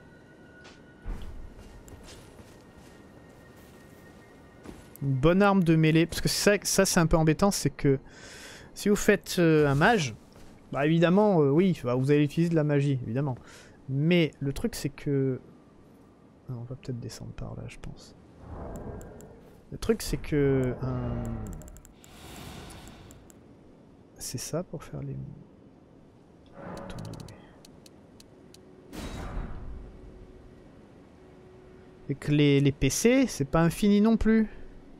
Une bonne arme de mêlée. Parce que ça c'est un peu embêtant, c'est que si vous faites un mage, bah évidemment, oui, bah, vous allez utiliser de la magie, évidemment. Mais le truc c'est que... Ah, on va peut-être descendre par là, je pense. Le truc c'est que... C'est ça pour faire les... Et que les PC, c'est pas infini non plus.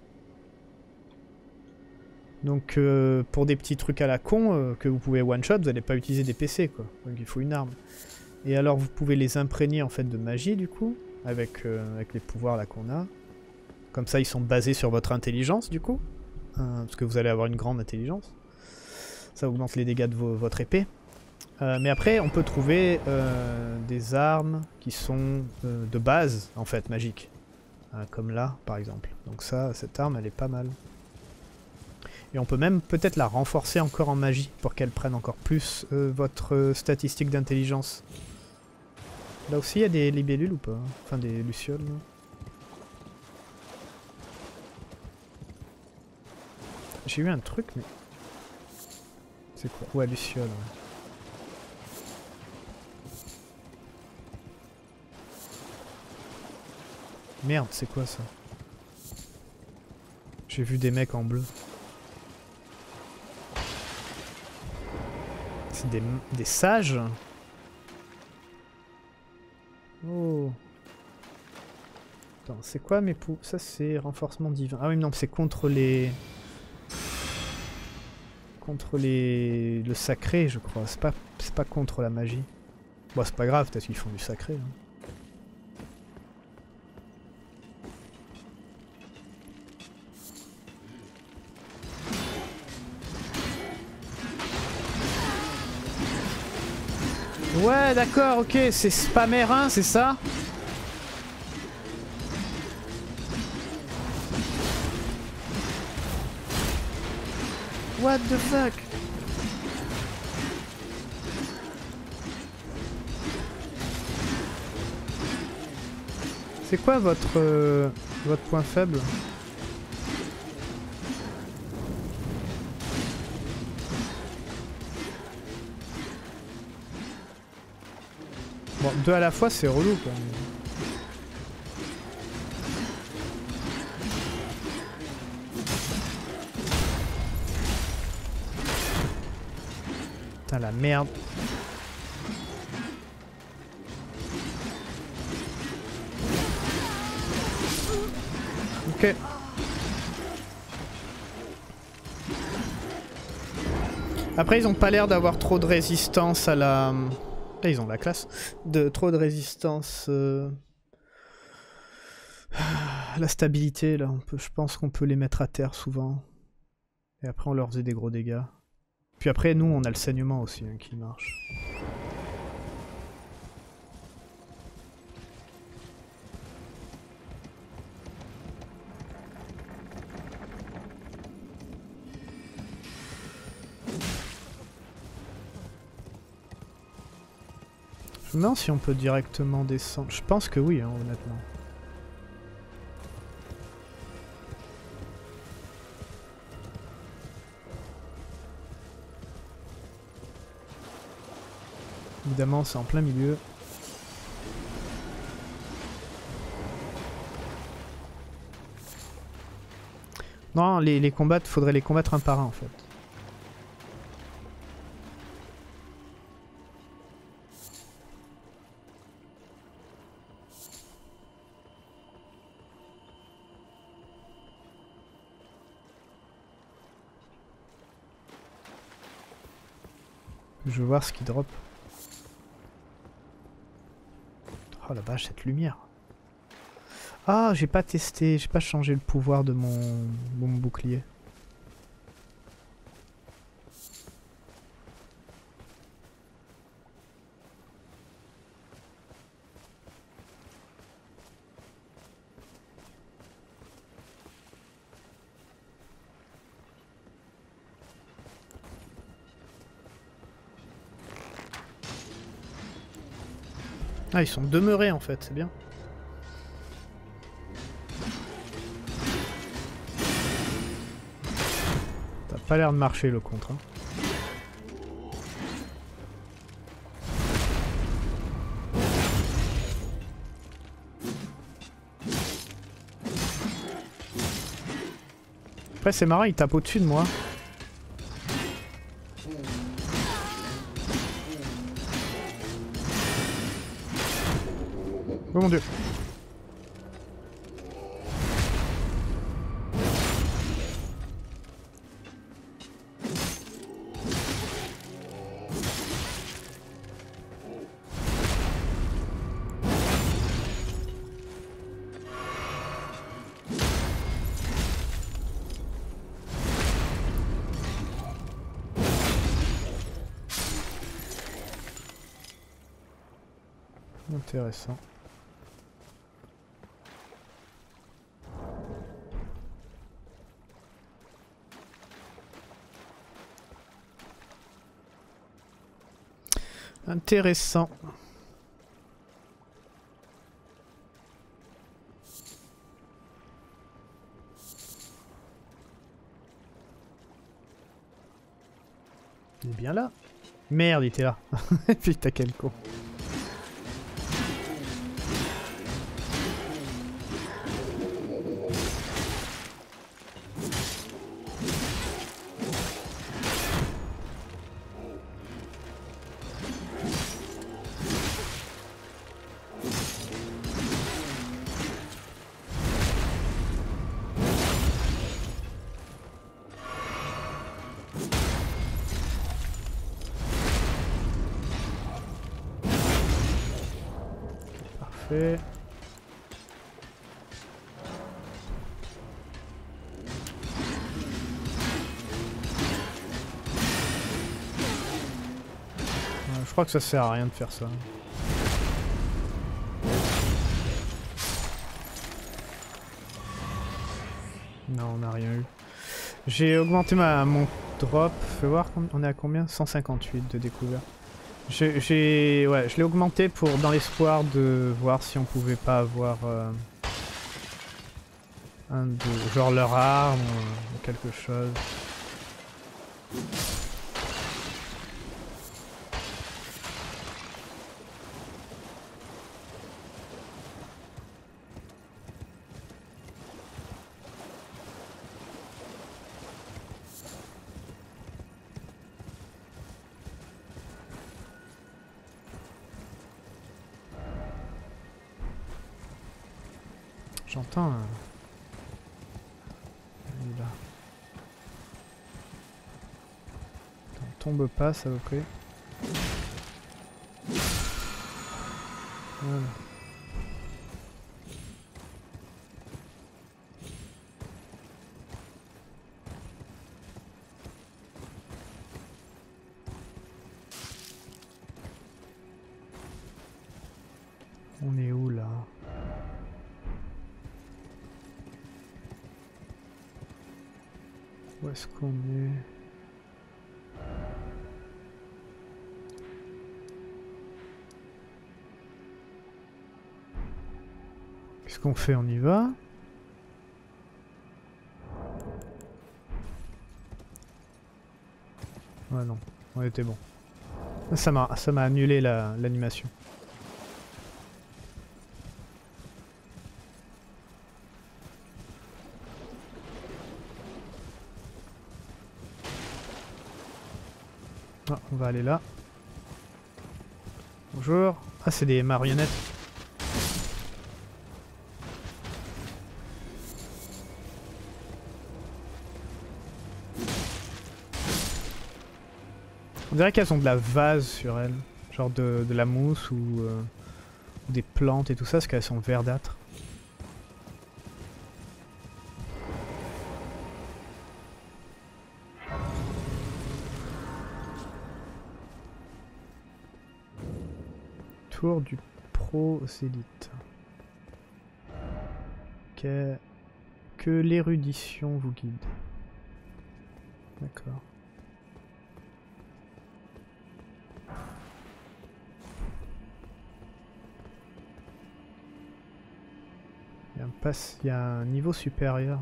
Donc pour des petits trucs à la con que vous pouvez one shot, vous n'allez pas utiliser des PC quoi. Donc il faut une arme. Et alors vous pouvez les imprégner en fait de magie du coup, avec les pouvoirs là qu'on a. Comme ça ils sont basés sur votre intelligence du coup. Parce que vous allez avoir une grande intelligence. Ça augmente les dégâts de votre épée. Mais après on peut trouver des armes qui sont de base en fait magiques. Comme là par exemple. Donc ça, cette arme elle est pas mal. Et on peut même peut-être la renforcer encore en magie pour qu'elle prenne encore plus votre statistique d'intelligence. Là aussi il y a des libellules ou pas? Enfin des lucioles. J'ai eu un truc, mais... C'est quoi? Ouais, Luciole, ouais. Merde, c'est quoi ça? J'ai vu des mecs en bleu. C'est des sages? Oh. Attends, c'est quoi mes poux? Ça c'est renforcement divin. Ah oui, non, c'est contre les... Contre les... le sacré, je crois. C'est pas contre la magie. Bon, c'est pas grave, peut-être qu'ils font du sacré. Hein. Ouais, d'accord, ok, c'est Spamerin, c'est ça? What the fuck? C'est quoi votre point faible? Bon, deux à la fois, c'est relou quoi. Putain, la merde. Ok. Après, ils ont pas l'air d'avoir trop de résistance à la... Là, ils ont la classe. Trop de résistance à la stabilité, là. Je pense qu'on peut les mettre à terre souvent. Et après, on leur faisait des gros dégâts. Puis après, nous, on a le saignement aussi hein, qui marche. Je me demande si on peut directement descendre. Je pense que oui, hein, honnêtement. Évidemment, c'est en plein milieu. Non, les combats, faudrait les combattre un par un en fait. Je veux voir ce qui drop. Oh la vache, cette lumière. Ah, j'ai pas testé, j'ai pas changé le pouvoir de mon bouclier. Ah, ils sont demeurés en fait, c'est bien. T'as pas l'air de marcher le contre. Hein. Après c'est marrant, il tape au-dessus de moi. Oh mon dieu. Intéressant. Intéressant. Il est bien là. Merde, il était là. Putain, quel con. Parfait. Je crois que ça sert à rien de faire ça. Non, on n'a rien eu. J'ai augmenté mon drop. Fais voir, on est à combien? 158 de découverte. Ouais, je l'ai augmenté dans l'espoir de voir si on pouvait pas avoir genre leur arme ou quelque chose. J'entends un... Il est là. Attends, tombe pas, ça veut près. Voilà. On est où là? Où est-ce qu'on est? Qu'est-ce qu'on fait? On y va? Ouais non, on était bon. Ça m'a annulé l'animation. Ah, on va aller là. Bonjour. Ah, c'est des marionnettes. On dirait qu'elles ont de la vase sur elles. Genre de la mousse ou des plantes et tout ça, parce qu'elles sont verdâtres. Tour du prosélyte. Que l'érudition vous guide. D'accord. Il y a un niveau supérieur.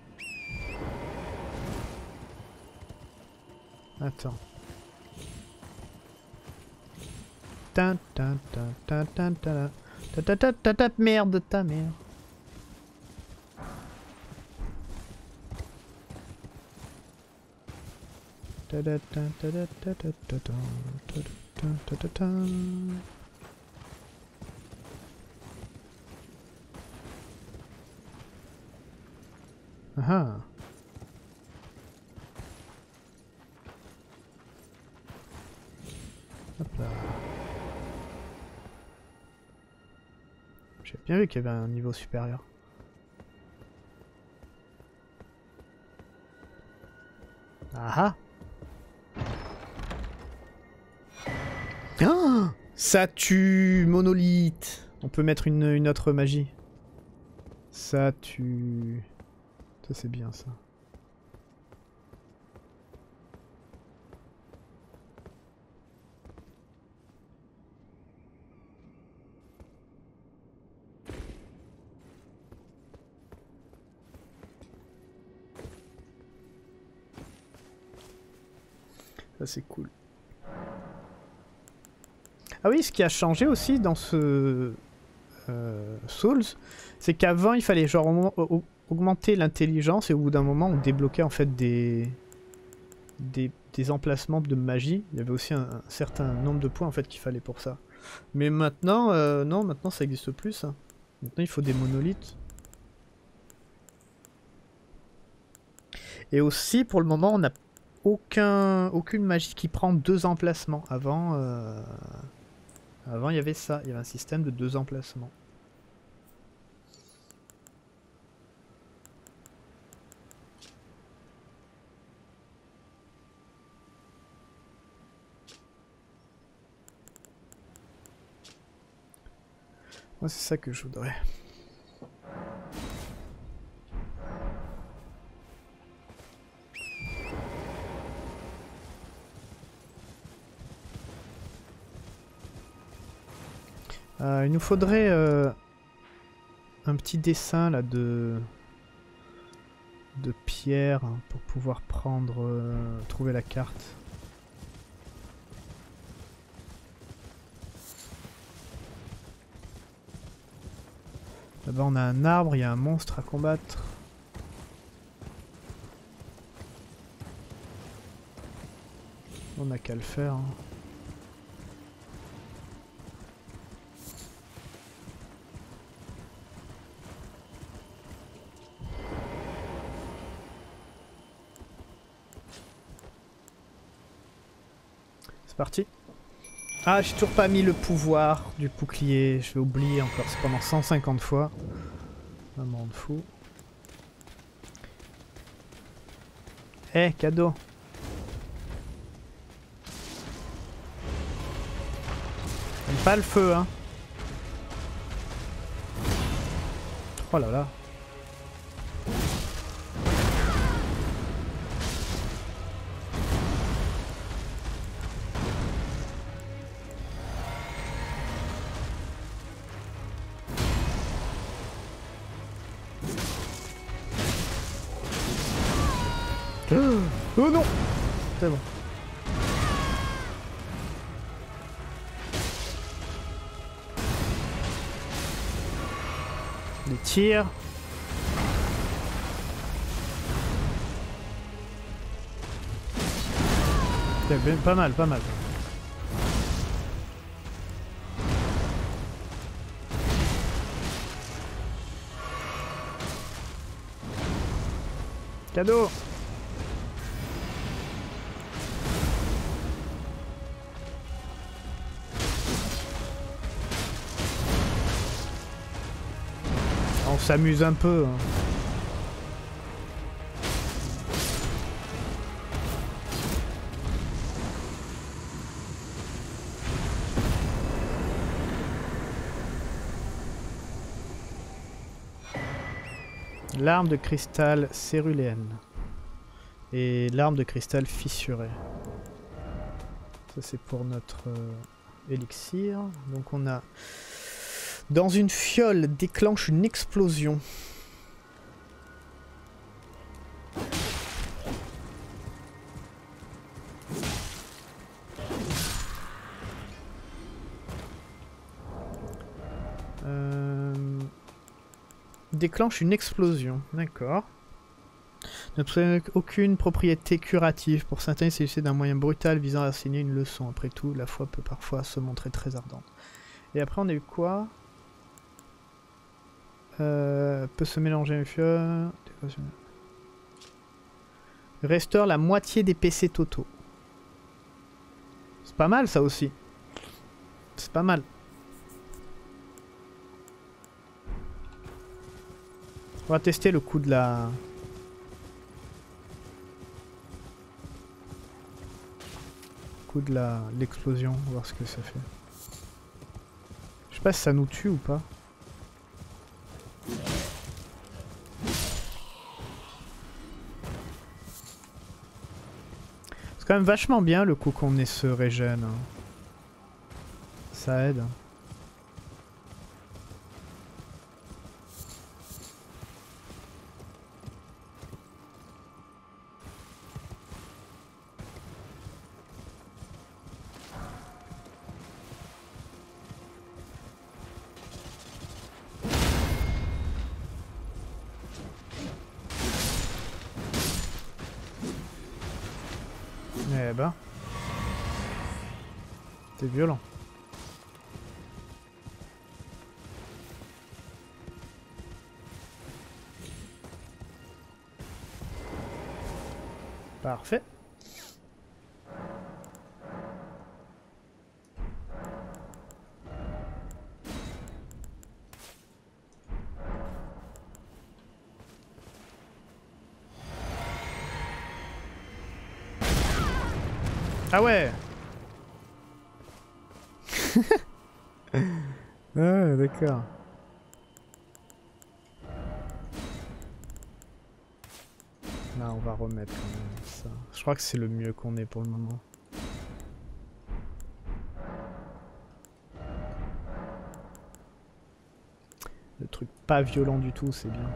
Attends. Merde, ta mère. Ah. Hop là. J'ai bien vu qu'il y avait un niveau supérieur. Ah ah. Ça tue monolithe. On peut mettre une autre magie. Ça tue... Ça c'est bien ça. Ça c'est cool. Ah oui, ce qui a changé aussi dans ce Souls, c'est qu'avant il fallait genre augmenter l'intelligence et au bout d'un moment on débloquait en fait des emplacements de magie. Il y avait aussi un certain nombre de points en fait qu'il fallait pour ça. Mais maintenant, non, maintenant ça n'existe plus ça. Maintenant il faut des monolithes. Et aussi pour le moment on n'a aucune magie qui prend 2 emplacements. Avant il y avait ça, il y avait un système de 2 emplacements. Moi c'est ça que je voudrais. Il nous faudrait un petit dessin là de pierre hein, pour pouvoir prendre trouver la carte. Là-bas on a un arbre, il y a un monstre à combattre. On n'a qu'à le faire. Hein. C'est parti. Ah, j'ai toujours pas mis le pouvoir du bouclier. Je vais oublier encore. C'est pendant 150 fois. Ça me rend fou. Eh, cadeau. J'aime pas le feu, hein. Oh là là. Oh non! C'est bon. Les tirs. Pas mal, pas mal. Cadeau! On s'amuse un peu. Hein. L'arme de cristal céruléenne. Et l'arme de cristal fissurée. Ça c'est pour notre élixir. Donc on a... Dans une fiole déclenche une explosion. Déclenche une explosion, d'accord. Ne aucune propriété curative. Pour certains, il s'agissait d'un moyen brutal visant à enseigner une leçon. Après tout, la foi peut parfois se montrer très ardente. Et après, on a eu quoi? Peut se mélanger avec feu. Restaure la moitié des PC totaux. C'est pas mal ça aussi. C'est pas mal. On va tester le coup de la... l'explosion, voir ce que ça fait. Je sais pas si ça nous tue ou pas. C'est quand même vachement bien le coup qu'on ait ce régène. Ça aide. Eh ben. C'est violent. Parfait. Ah ouais. Ah d'accord. Là on va remettre quand même ça. Je crois que c'est le mieux qu'on ait pour le moment. Le truc pas violent du tout, c'est bien.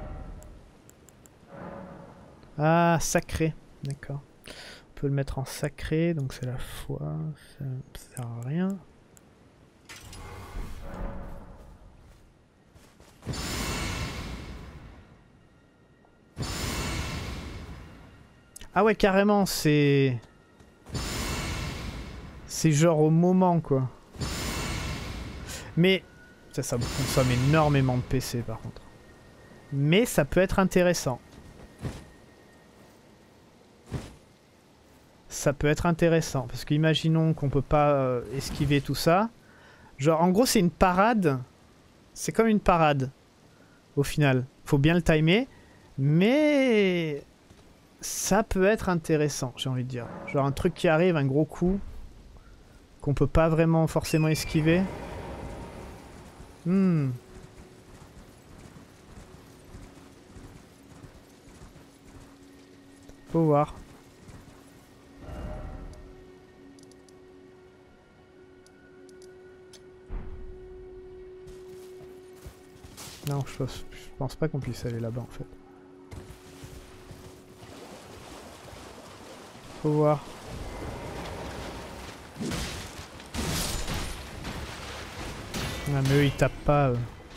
Ah, sacré. D'accord. On peut le mettre en sacré, donc c'est la foi. Ça ne sert à rien. Ah ouais, carrément, c'est... C'est genre au moment, quoi. Mais... Ça consomme énormément de PC, par contre. Mais ça peut être intéressant. Ça peut être intéressant, parce qu'imaginons qu'on peut pas esquiver tout ça. Genre, en gros, c'est une parade. C'est comme une parade, au final. Faut bien le timer, mais... Ça peut être intéressant, j'ai envie de dire. Genre un truc qui arrive, un gros coup, qu'on peut pas vraiment forcément esquiver. Faut voir. Non, je pense pas qu'on puisse aller là-bas en fait. Faut voir. Ah mais eux ils tapent pas.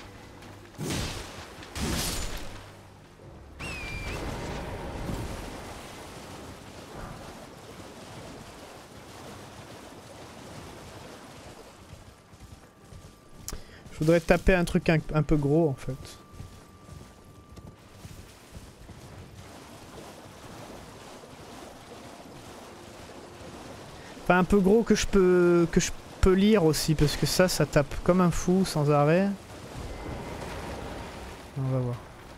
Je voudrais taper un truc un peu gros en fait. Enfin un peu gros que je peux lire aussi parce que ça tape comme un fou sans arrêt. On va voir.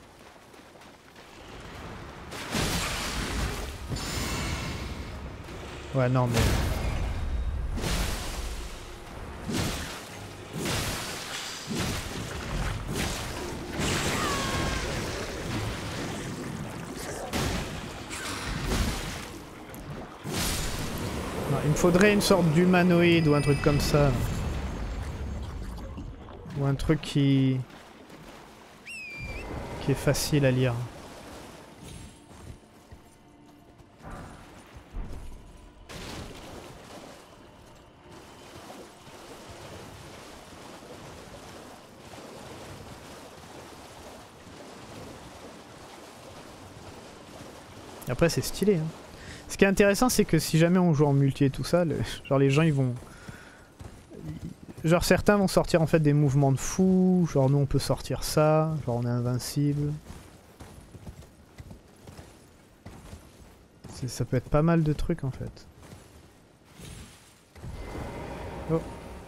Ouais non mais... Il me faudrait une sorte d'humanoïde ou un truc comme ça. Ou un truc qui est facile à lire. Après c'est stylé hein. Ce qui est intéressant c'est que si jamais on joue en multi et tout ça, genre les gens ils vont... Genre certains vont sortir en fait des mouvements de fou, genre nous on peut sortir ça, genre on est invincible. Ça peut être pas mal de trucs en fait. Oh.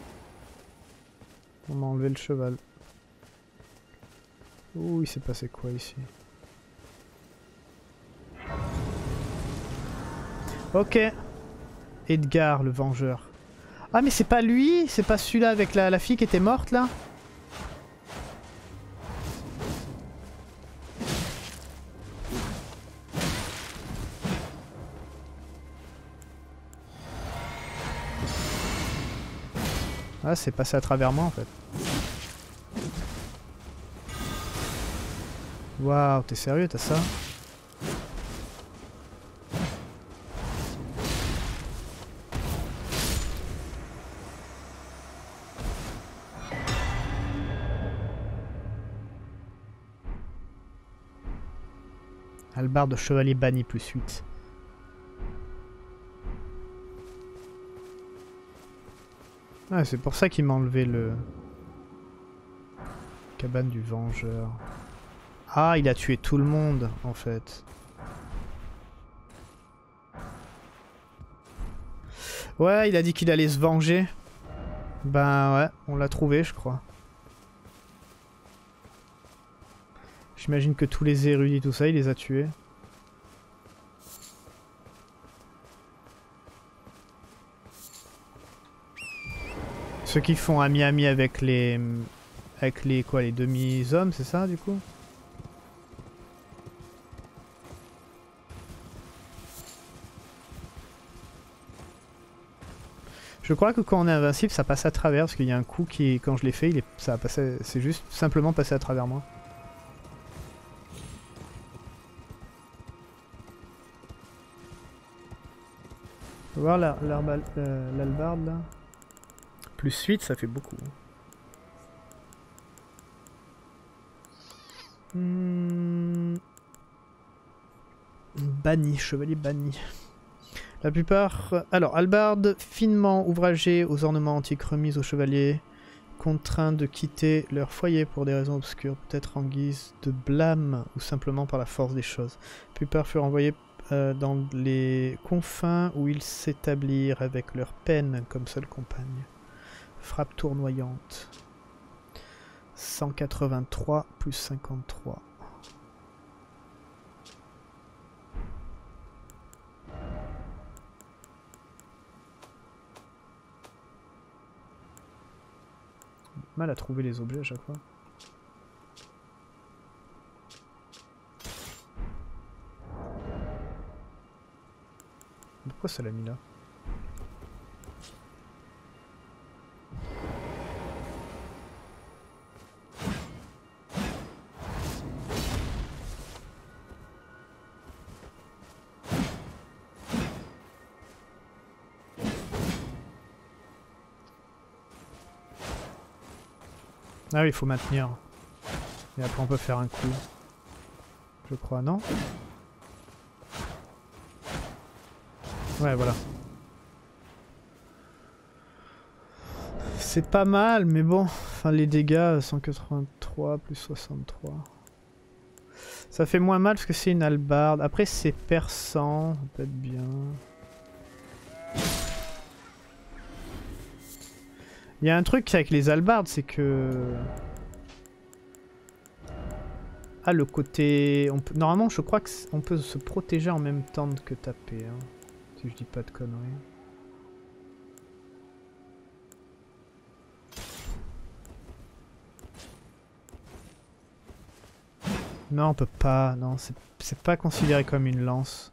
On m'a enlevé le cheval. Ouh il s'est passé quoi ici? Ok. Edgar, le vengeur. Ah mais c'est pas lui? C'est pas celui-là avec la fille qui était morte là? Ah c'est passé à travers moi en fait. Waouh, t'es sérieux, t'as ça? Albarde de chevalier banni +8. Ah, c'est pour ça qu'il m'a enlevé le... Cabane du Vengeur. Ah, il a tué tout le monde, en fait. Ouais, il a dit qu'il allait se venger. Ben ouais, on l'a trouvé, je crois. J'imagine que tous les érudits, tout ça, il les a tués. Ceux qui font ami-ami avec les... Avec les quoi, les demi-hommes, c'est ça, du coup? Je crois que quand on est invincible, ça passe à travers, parce qu'il y a un coup qui, quand je l'ai fait, ça a passé, c'est juste simplement passé à travers moi. On va voir l'albarde là. Plus 8, ça fait beaucoup. Banni, chevalier banni. La plupart... Alors, albarde finement ouvragée aux ornements antiques remis aux chevaliers, contraints de quitter leur foyer pour des raisons obscures, peut-être en guise de blâme ou simplement par la force des choses. La plupart furent envoyés dans les confins où ils s'établirent avec leur peine comme seule compagne. Frappe tournoyante. 183 plus 53. Mal à trouver les objets à chaque fois. Pourquoi ça l'a mis là? Ah oui, il faut maintenir. Et après on peut faire un coup. Je crois, non? Ouais, voilà. C'est pas mal, mais bon. Enfin, les dégâts, 183 plus 63. Ça fait moins mal parce que c'est une hallebarde. Après, c'est perçant. Ça peut être bien. Il y a un truc avec les hallebardes, c'est que... Ah, le côté... Normalement, je crois qu'on peut se protéger en même temps que taper. Hein, si je dis pas de conneries. Non, on peut pas. Non, c'est pas considéré comme une lance.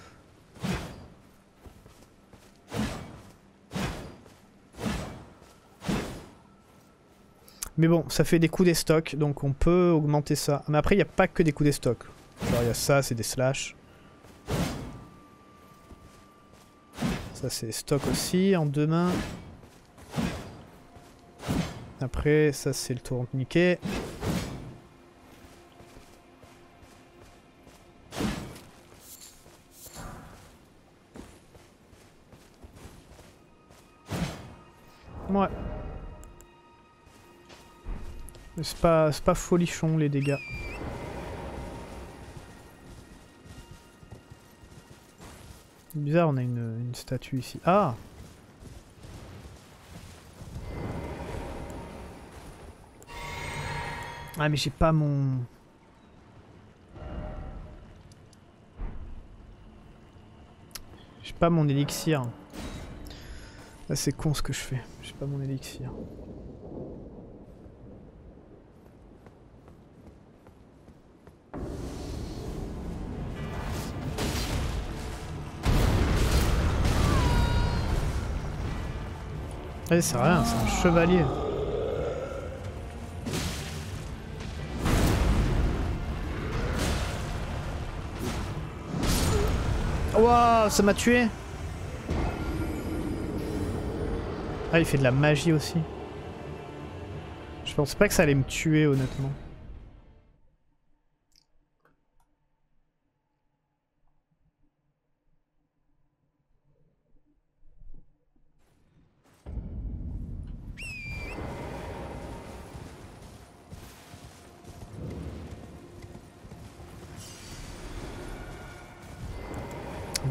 Mais bon, ça fait des coups des stocks, donc on peut augmenter ça. Mais après, il n'y a pas que des coups des stocks. Genre, il y a ça, c'est des slash. Ça, c'est stock aussi, en deux mains. Après, ça, c'est le tourniquet. Ouais. C'est pas folichon les dégâts. Bizarre, on a une statue ici. Ah! Ah mais j'ai pas mon... J'ai pas mon élixir. Là c'est con ce que je fais. J'ai pas mon élixir. Allez, c'est rien, c'est un chevalier. Waouh, ça m'a tué. Ah, il fait de la magie aussi. Je pense pas que ça allait me tuer, honnêtement.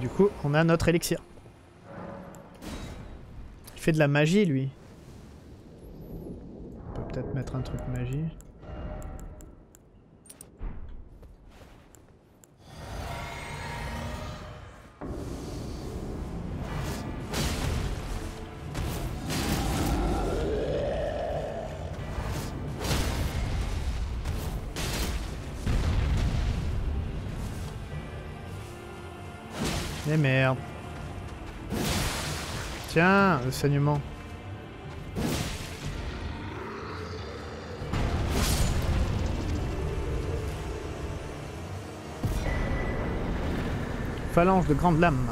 du coup, on a notre élixir. Il fait de la magie, lui. On peut peut-être mettre un truc magie. Mais merde. Tiens, le saignement. Phalange de grande lame.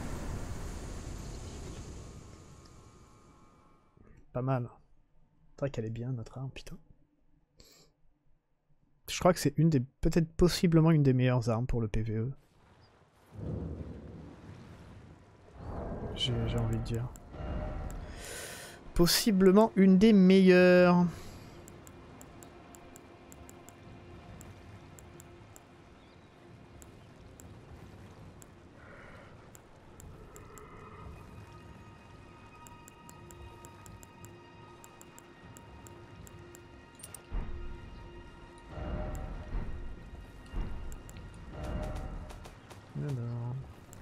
Pas mal. C'est vrai qu'elle est bien notre arme, putain. Je crois que c'est une des, peut-être possiblement une des meilleures armes pour le PvE. J'ai envie de dire. Possiblement une des meilleures. Alors.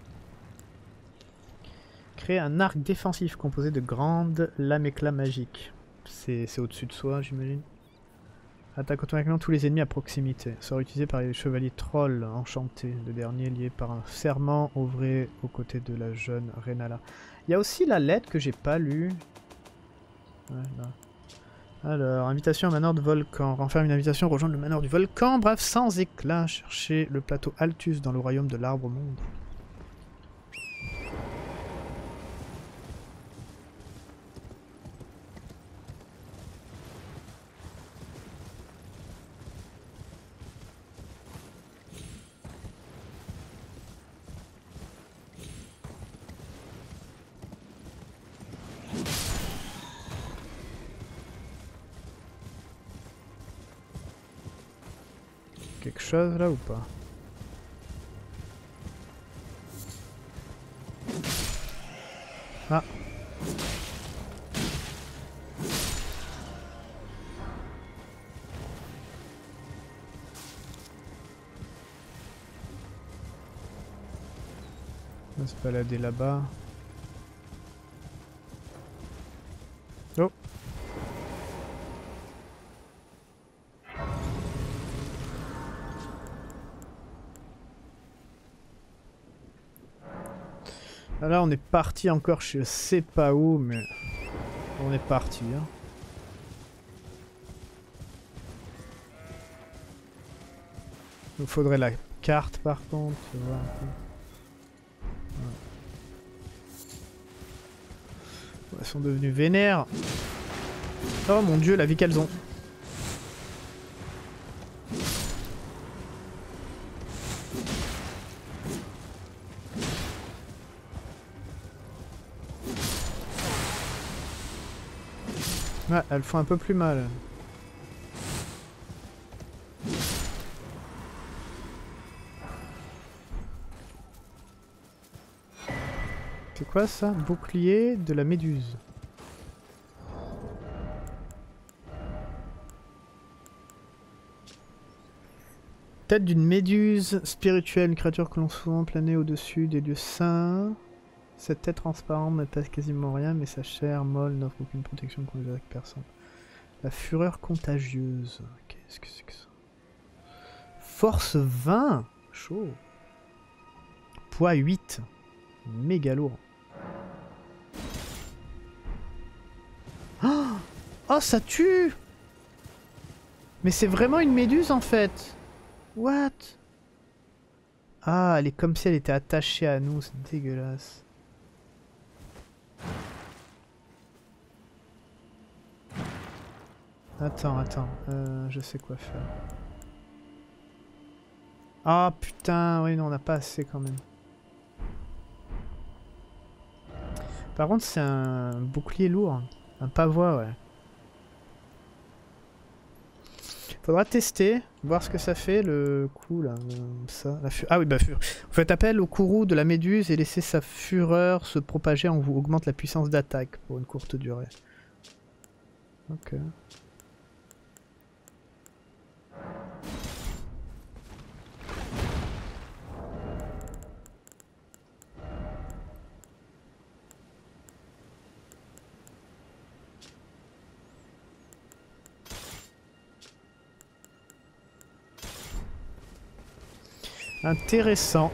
Créer un arc défensif composé de grandes lames éclats magiques. C'est au-dessus de soi, j'imagine. Attaque automatiquement tous les ennemis à proximité. Sera utilisé par les chevaliers trolls enchantés. Le dernier lié par un serment ouvré aux côtés de la jeune Renala. Il y a aussi la lettre que j'ai pas lue. Ouais, là. Alors, invitation au manoir de Volcan. Renferme une invitation à rejoindre le manoir du Volcan. Bref, sans éclat. Chercher le plateau Altus dans le royaume de l'arbre monde. Quelque chose là ou pas? Ah. On va se balader là-bas. Oh. Là on est parti encore, je sais pas où, mais on est parti. Hein. Il faudrait la carte par contre, tu vois un peu. Ouais. Elles sont devenues vénères. Oh mon dieu, la vie qu'elles ont. Ouais, elles font un peu plus mal. C'est quoi ça? Bouclier de la méduse. Tête d'une méduse spirituelle, une créature que l'on souvent planer au-dessus des lieux saints. Cette tête transparente ne pèse quasiment rien, mais sa chair molle n'offre aucune protection contre les attaques perçantes. La fureur contagieuse. Qu'est-ce que c'est que ça? Force 20. Chaud. Poids 8. Méga lourd. Oh, oh, ça tue! Mais c'est vraiment une méduse en fait. What? Ah, elle est comme si elle était attachée à nous, c'est dégueulasse. Attends, je sais quoi faire. Ah putain, oui non, on n'a pas assez quand même. Par contre, c'est un bouclier lourd. Un pavois, ouais. Faudra tester. voir ce que ça fait le coup là, ça, ah oui bah vous faites appel au courroux de la méduse et laissez sa fureur se propager en vous augmente la puissance d'attaque pour une courte durée. Ok. Intéressant.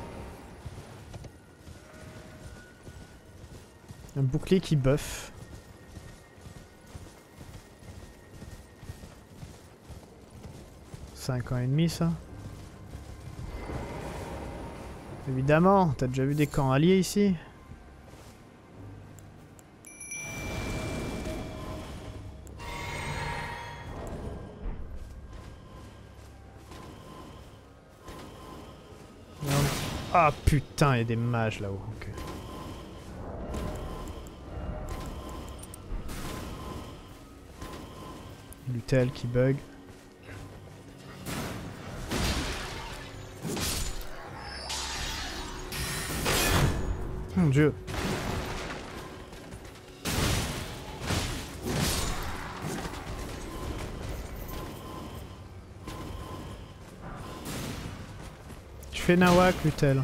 Un bouclier qui buff. $5 ans et demi ça. Évidemment, t'as déjà vu des camps alliés ici? Ah putain, il y a des mages là-haut. Ok. Lutel qui bug. Mon dieu. Tu fais nawak, Lutel.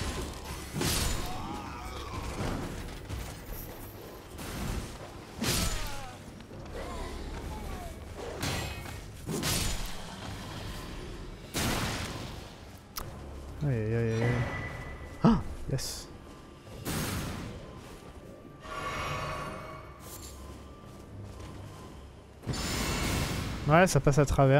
Aïe aïe aïe aïe. Ah, yes. Ouais, ça passe à travers.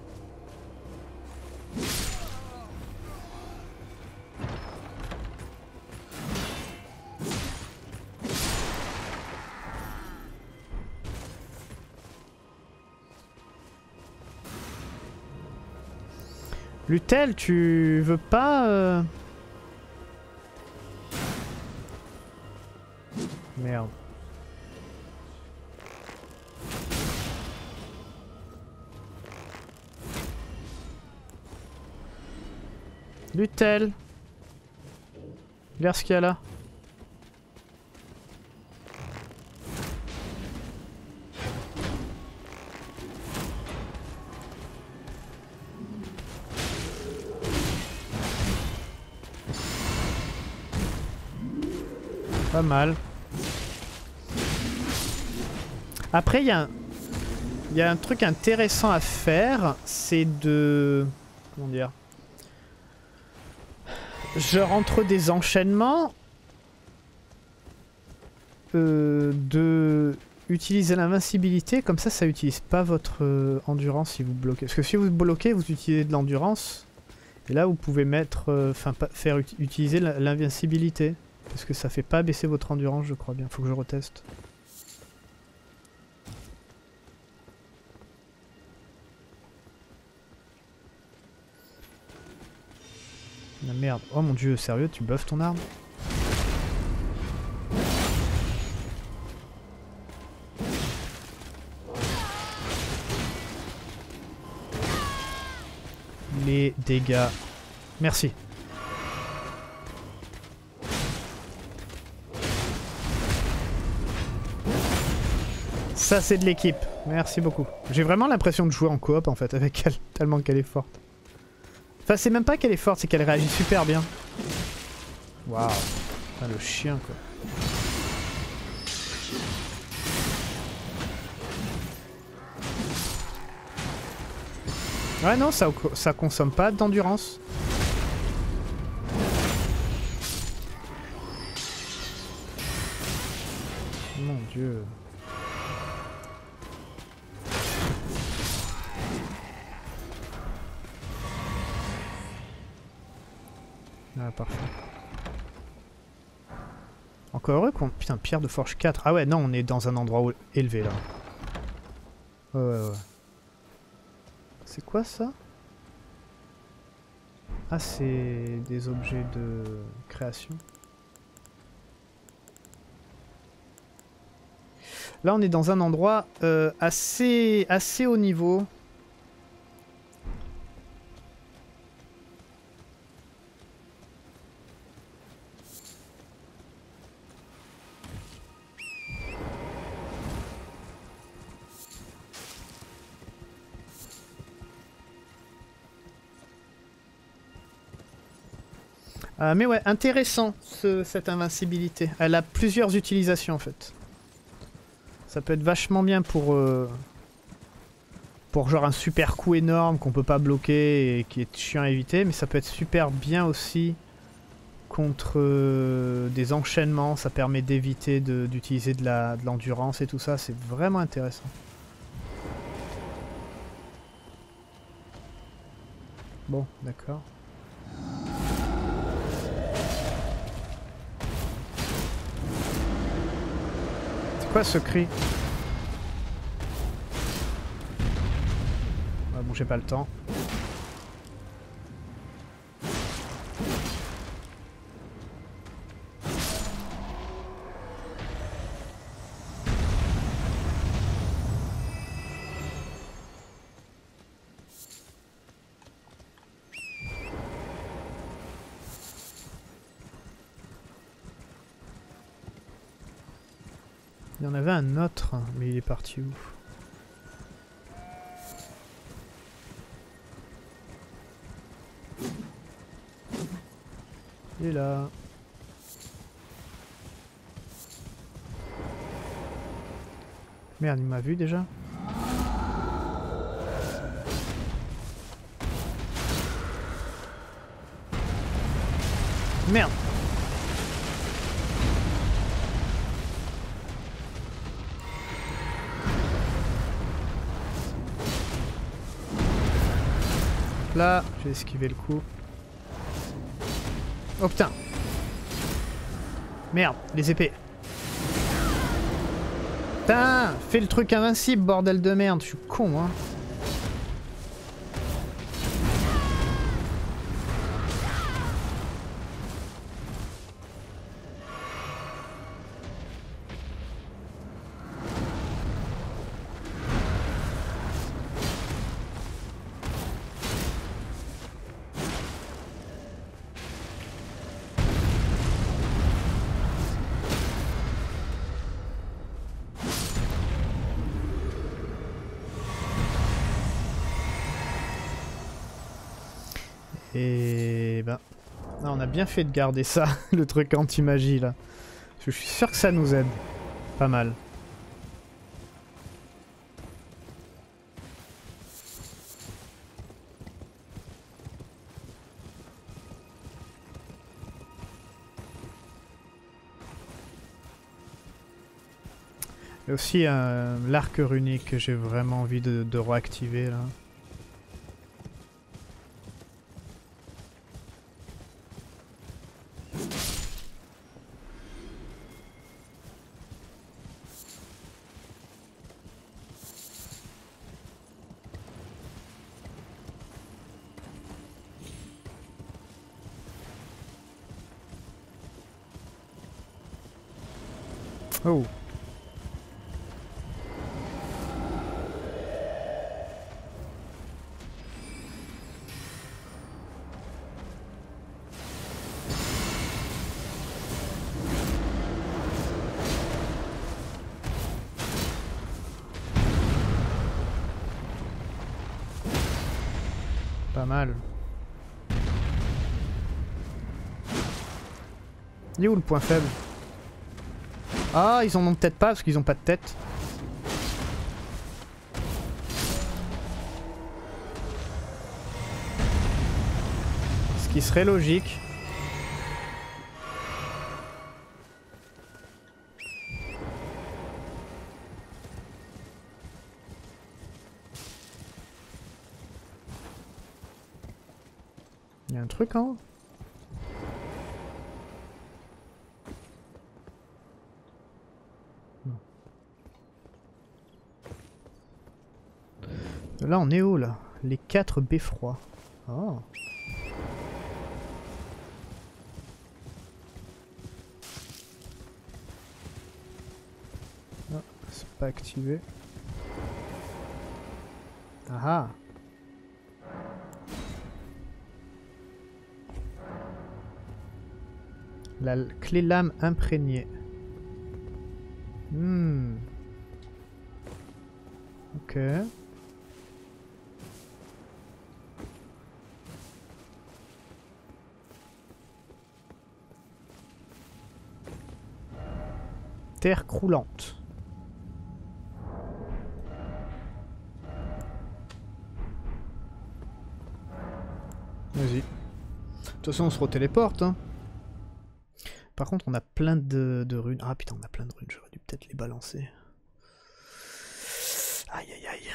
Lutel, tu veux pas Merde. Lutel. Regarde ce qu'il y a là. Pas mal. Après, il y a un truc intéressant à faire, c'est de... Comment dire? Genre entre des enchaînements... de... Utiliser l'invincibilité, comme ça utilise pas votre endurance si vous bloquez. Parce que si vous bloquez, vous utilisez de l'endurance. Et là, vous pouvez mettre... Enfin, faire utiliser l'invincibilité. Parce que ça fait pas baisser votre endurance, je crois bien. Faut que je reteste. Ah merde. Oh mon dieu, sérieux, tu buffes ton arme? Les dégâts. Merci. Ça c'est de l'équipe. Merci beaucoup. J'ai vraiment l'impression de jouer en coop en fait avec elle, tellement qu'elle est forte. Enfin c'est même pas qu'elle est forte, c'est qu'elle réagit super bien. Waouh. Ah, le chien quoi. Ouais non, ça consomme pas d'endurance. Mon dieu. Ah parfait. Encore heureux qu'on... Putain, pierre de forge 4. Ah ouais, non, on est dans un endroit élevé là. Ouais. C'est quoi ça? Ah, c'est des objets de création. Là, on est dans un endroit assez haut niveau. Mais ouais, intéressant cette invincibilité. Elle a plusieurs utilisations en fait. Ça peut être vachement bien pour genre un super coup énorme qu'on peut pas bloquer et qui est chiant à éviter, mais ça peut être super bien aussi contre des enchaînements, ça permet d'éviter d'utiliser de l'endurance et tout ça, c'est vraiment intéressant. Bon, d'accord. C'est quoi ce cri? Bon, j'ai pas le temps. Il y en avait un autre, mais il est parti où? Il est là. Merde, il m'a vu déjà? Merde! Là, j'ai esquivé le coup. Oh putain! Merde, les épées! Putain! Fais le truc invincible, bordel de merde! Je suis con, hein! Et ben, on a bien fait de garder ça, le truc anti-magie là. Je suis sûr que ça nous aide. Pas mal. Il y a aussi l'arc runique que j'ai vraiment envie de réactiver là. Oh. Pas mal. Il est où le point faible? Ah, ils en ont peut-être pas parce qu'ils ont pas de tête. Ce qui serait logique. Il y a un truc en haut. Là, on est où, là? Les 4 beffrois. Oh. Ah, c'est pas activé. Ah ah. La clé lame imprégnée. Hmm. Ok. Terre croulante. Vas-y. De toute façon, on se retéléporte. Hein. Par contre, on a plein de runes. Ah putain, on a plein de runes. J'aurais dû peut-être les balancer. Aïe aïe aïe.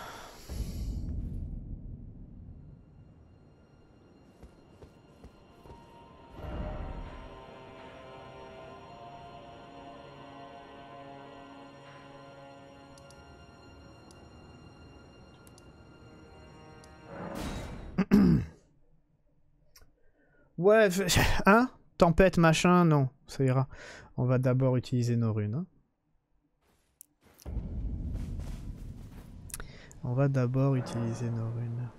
Ouais, hein? Tempête, machin, non, ça ira. On va d'abord utiliser nos runes. Hein. On va d'abord utiliser nos runes.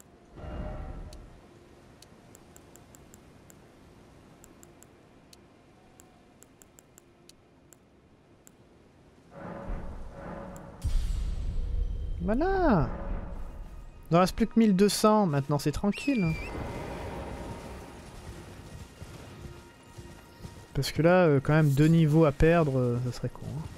Voilà! Il ne reste plus que 1200, maintenant c'est tranquille. Parce que là, quand même, 2 niveaux à perdre, ça serait con. Hein.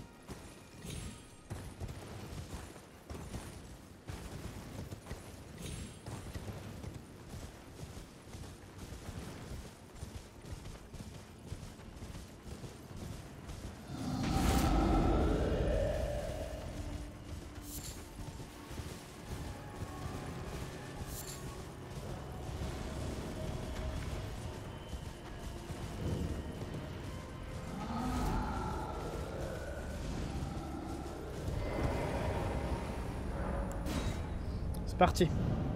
Parti.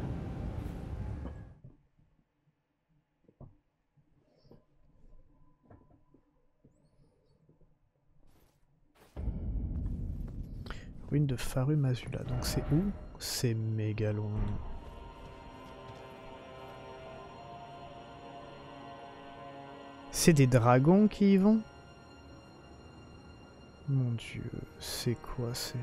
Ruine de Farum Azula. Donc c'est où? C'est méga loin. C'est des dragons qui y vont? Mon dieu, c'est quoi? C'est...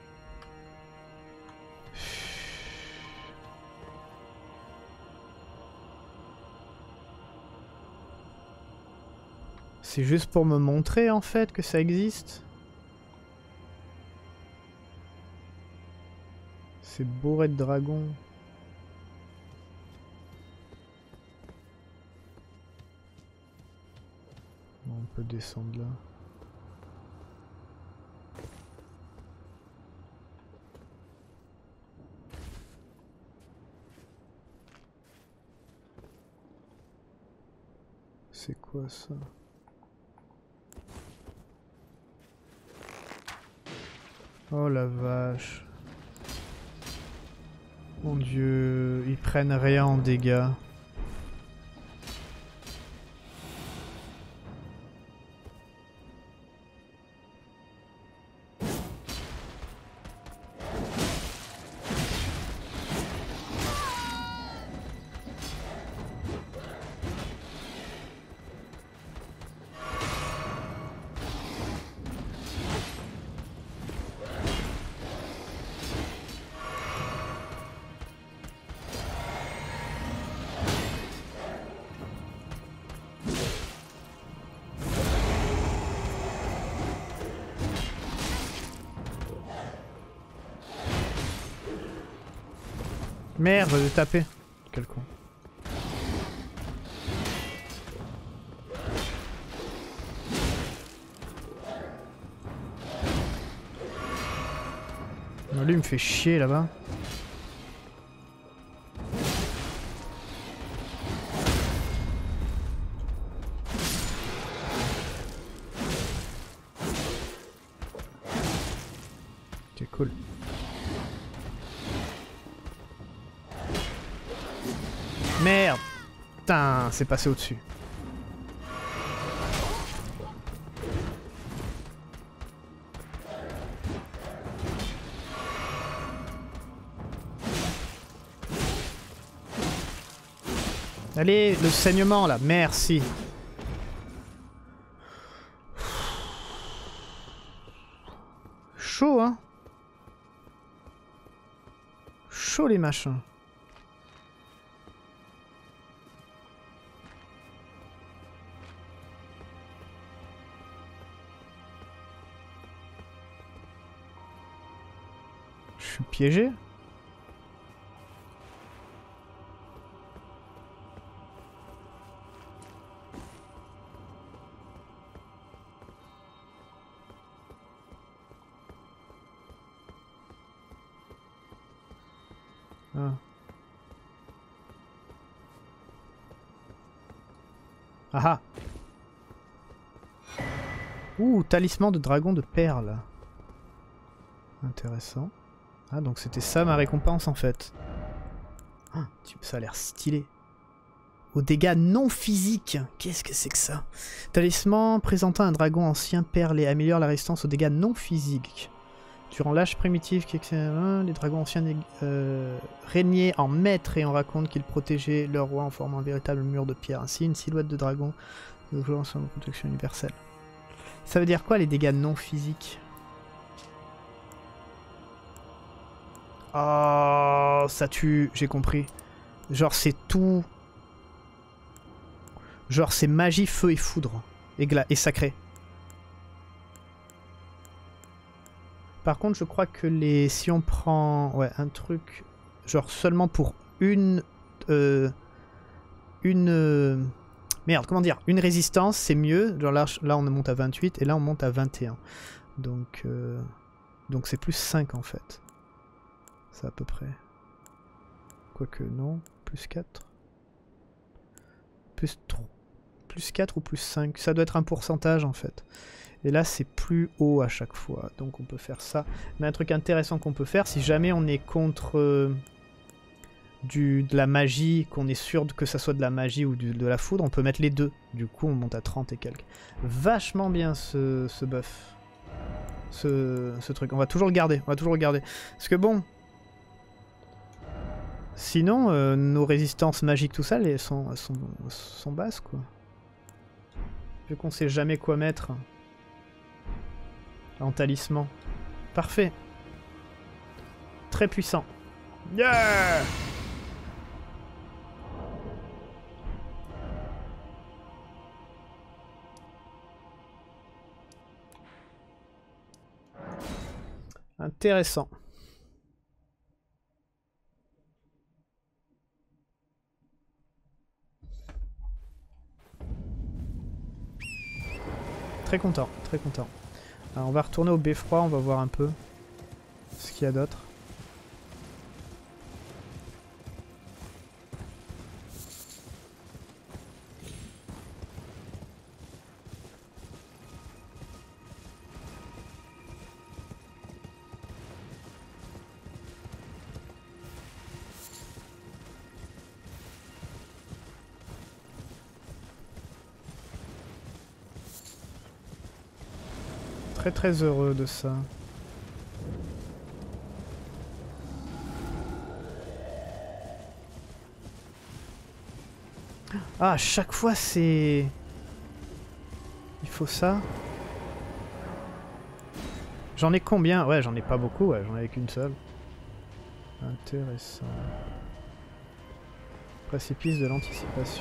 C'est juste pour me montrer en fait que ça existe. C'est bourré de dragons. Bon, on peut descendre là. C'est quoi ça? Oh la vache. Mon dieu, ils prennent rien en dégâts. Merde, j'ai tapé. Quel con. Non, lui il me fait chier là-bas. C'est cool. Merde! Putain, c'est passé au-dessus. Allez, le saignement là, merci. Chaud, hein? Chaud les machins. Je suis piégé? Ah. Ah ah. Ouh, talisman de dragon de perles. Intéressant. Ah, donc c'était ça ma récompense en fait. Ah, ça a l'air stylé. Aux dégâts non physiques. Qu'est-ce que c'est que ça? Talisman présentant un dragon ancien perlé améliore la résistance aux dégâts non physiques. Durant l'âge primitif, les dragons anciens régnaient en maître et on raconte qu'ils protégeaient leur roi en formant un véritable mur de pierre. Ainsi, une silhouette de dragon de protection universelle. Ça veut dire quoi les dégâts non physiques? Oh, ça tue, j'ai compris. Genre c'est tout... Genre c'est magie, feu et foudre. Et sacré. Par contre, je crois que si on prend un truc, genre seulement pour une merde, comment dire, une résistance, c'est mieux. Genre là, on monte à 28 et là, on monte à 21. Donc c'est plus 5 en fait. C'est à peu près. Quoique non, plus 4. Plus 3. Plus 4 ou plus 5. Ça doit être un pourcentage en fait. Et là, c'est plus haut à chaque fois. Donc on peut faire ça. Mais un truc intéressant qu'on peut faire, si jamais on est contre de la magie, qu'on est sûr que ça soit de la magie ou de la foudre, on peut mettre les deux. Du coup, on monte à 30 et quelques. Vachement bien ce buff. Ce truc. On va toujours le garder. On va toujours le garder. Parce que bon... Sinon, nos résistances magiques, tout ça, elles sont basses, quoi. Vu qu'on sait jamais quoi mettre en talisman. Parfait. Très puissant. Yeah! Intéressant. Très content, très content. Alors on va retourner au beffroi, on va voir un peu ce qu'il y a d'autre. Très heureux de ça. Ah, à chaque fois c'est... Il faut ça. J'en ai combien? Ouais, j'en ai pas beaucoup, ouais, j'en ai qu'une seule. Intéressant. Précipice de l'anticipation.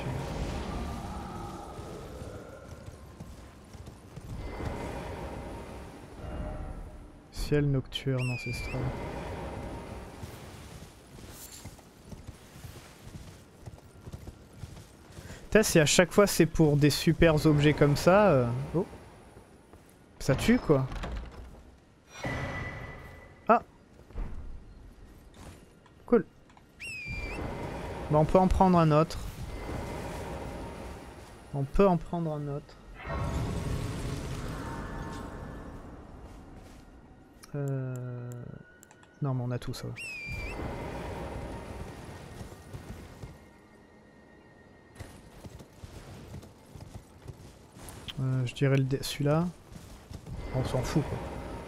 Ciel nocturne ancestral. Putain, si à chaque fois c'est pour des super objets comme ça... Oh. Ça tue quoi. Ah. Cool. Bon, on peut en prendre un autre. On peut en prendre un autre. Non mais on a tout ça. Je dirais celui-là. On s'en fout quoi.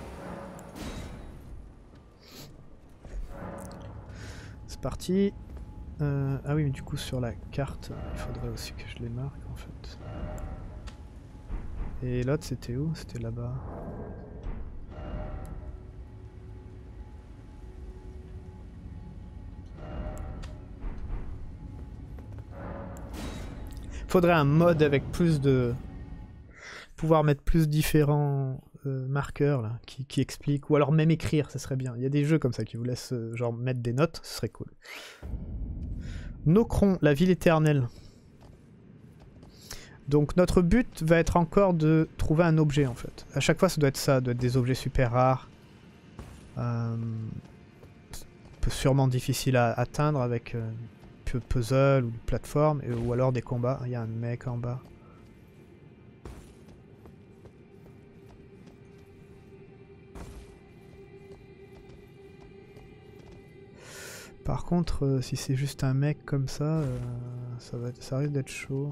C'est parti. Ah oui mais du coup sur la carte, il faudrait aussi que je les marque en fait. Et l'autre c'était où? C'était là-bas. Faudrait un mode avec plus de... pouvoir mettre plus différents marqueur là, qui explique, ou alors même écrire, ça serait bien. Il y a des jeux comme ça qui vous laissent genre mettre des notes, ce serait cool. Nokron, la ville éternelle. Donc notre but va être encore de trouver un objet en fait. À chaque fois ça doit être ça, ça doit être des objets super rares. Sûrement difficile à atteindre avec puzzle ou plateforme, ou alors des combats. Il y a un mec en bas. Par contre, si c'est juste un mec comme ça, ça risque d'être chaud.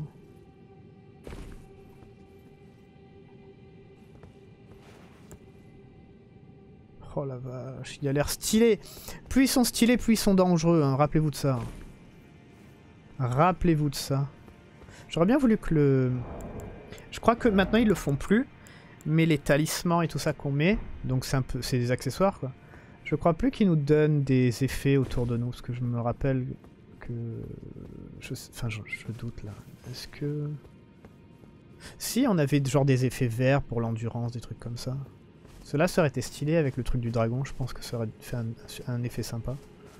Oh la vache, il a l'air stylé. Plus ils sont stylés, plus ils sont dangereux, hein. Rappelez-vous de ça. Rappelez-vous de ça. J'aurais bien voulu que le... Je crois que maintenant ils le font plus, mais les talismans et tout ça qu'on met, donc c'est des accessoires quoi. Je crois plus qu'ils nous donnent des effets autour de nous, parce que je me rappelle que... Enfin, je doute là. Est-ce que... Si, on avait genre des effets verts pour l'endurance, des trucs comme ça. Cela serait été stylé avec le truc du dragon, je pense que ça aurait fait un effet sympa.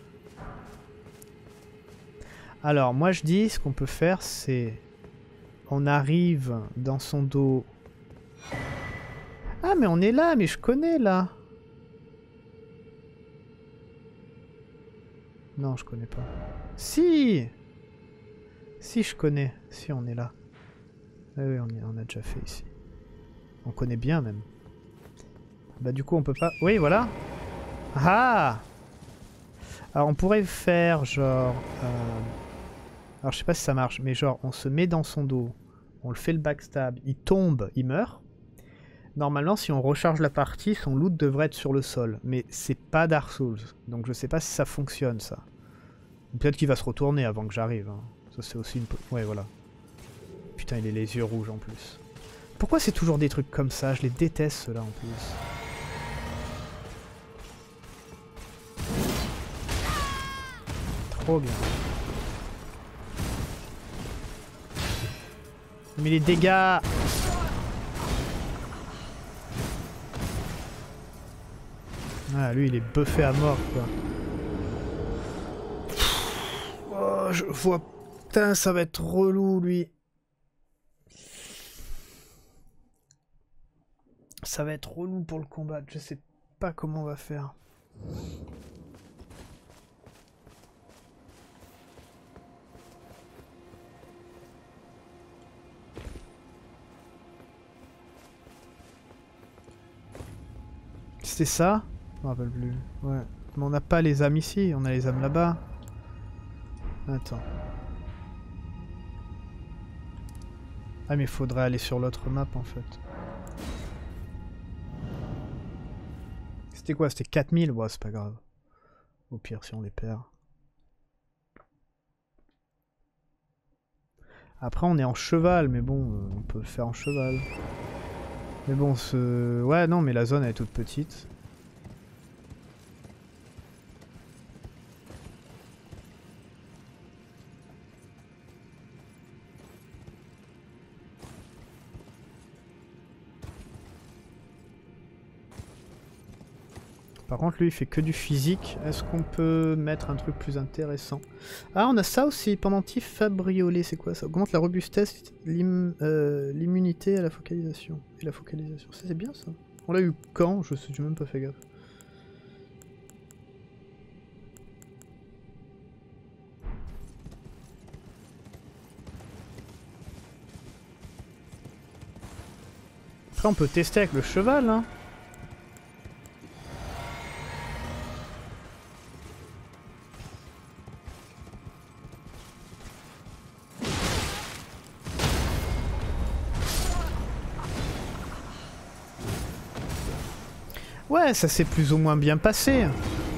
Alors, moi je dis, ce qu'on peut faire, c'est... On arrive dans son dos... Ah, mais on est là, mais je connais là. Non, je connais pas. Si! Si, je connais. Si, on est là. Ah oui, on a déjà fait ici. On connaît bien même. Bah du coup on peut pas... Oui voilà. Ah. Alors on pourrait faire genre... Alors je sais pas si ça marche, mais genre on se met dans son dos, on le fait le backstab, il tombe, il meurt. Normalement si on recharge la partie, son loot devrait être sur le sol. Mais c'est pas Dark Souls, donc je sais pas si ça fonctionne ça. Peut-être qu'il va se retourner avant que j'arrive. Hein. Ça c'est aussi une... Ouais voilà. Putain il a les yeux rouges en plus. Pourquoi c'est toujours des trucs comme ça? Je les déteste ceux-là en plus. Trop bien. Mais les dégâts... Ah lui il est buffé à mort quoi. Oh je vois... Putain ça va être relou lui. Ça va être relou pour le combat. Je sais pas comment on va faire. C'était ça? Je me rappelle plus. Ouais. Mais on n'a pas les âmes ici, on a les âmes là-bas. Attends. Ah mais il faudrait aller sur l'autre map en fait. C'était quoi? C'était 4000? Bon, c'est pas grave. Au pire si on les perd. Après on est en cheval, mais bon, on peut le faire en cheval. Mais bon, ouais, non, mais la zone elle est toute petite. Par contre, lui, il fait que du physique. Est-ce qu'on peut mettre un truc plus intéressant? Ah, on a ça aussi. Pendentif fabriolé, c'est quoi ça? Augmente la robustesse, l'immunité à la focalisation. Et la focalisation, ça c'est bien ça. On l'a eu quand? Je sais, j'ai même pas fait gaffe. Après, on peut tester avec le cheval, hein. Ouais, ça s'est plus ou moins bien passé.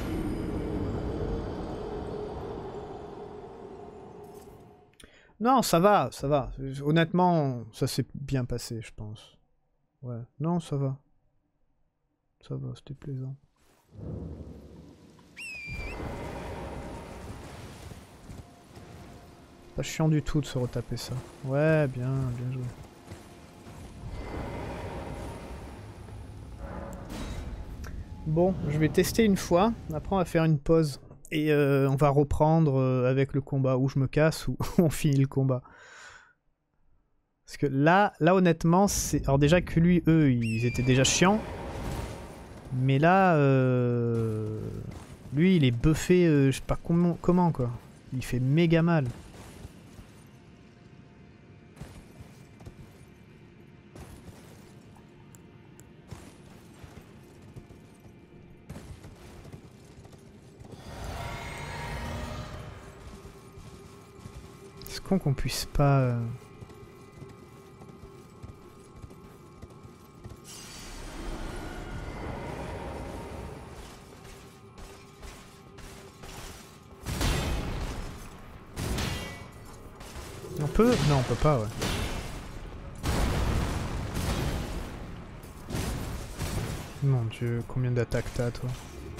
Non, ça va, ça va. Honnêtement, ça s'est bien passé, je pense. Ouais, non, ça va. Ça va, c'était plaisant. Pas chiant du tout de se retaper ça. Ouais, bien, bien joué. Bon, je vais tester une fois, après on va faire une pause. Et on va reprendre avec le combat, ou je me casse, ou on finit le combat. Parce que là honnêtement, c'est... Alors déjà que lui, eux, ils étaient déjà chiants. Mais là, lui, il est buffé, je sais pas comment quoi. Il fait méga mal. C'est con qu'on puisse pas... On peut? Non, on peut pas, ouais. Mon dieu, combien d'attaques t'as, toi?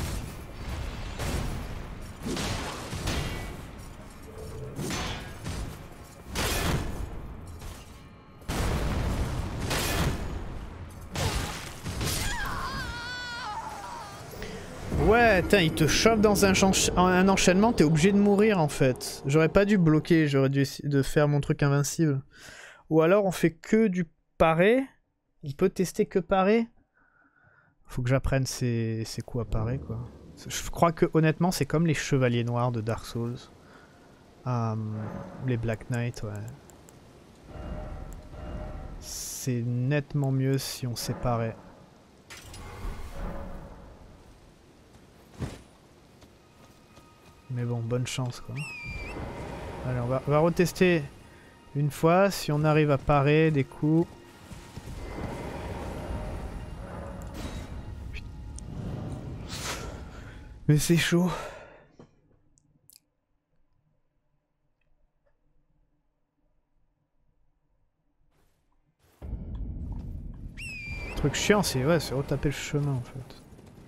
Ouais, tain, il te chope dans un enchaînement, t'es obligé de mourir en fait. J'aurais pas dû bloquer, j'aurais dû essayer de faire mon truc invincible. Ou alors on fait que du paré. On peut tester que paré. Faut que j'apprenne c'est quoi paré quoi. Je crois que honnêtement c'est comme les chevaliers noirs de Dark Souls. Les Black Knight, ouais. C'est nettement mieux si on séparait. Mais bon, bonne chance quoi. Allez, on va retester une fois, si on arrive à parer des coups. Mais c'est chaud. Le truc chiant, c'est retaper le chemin en fait.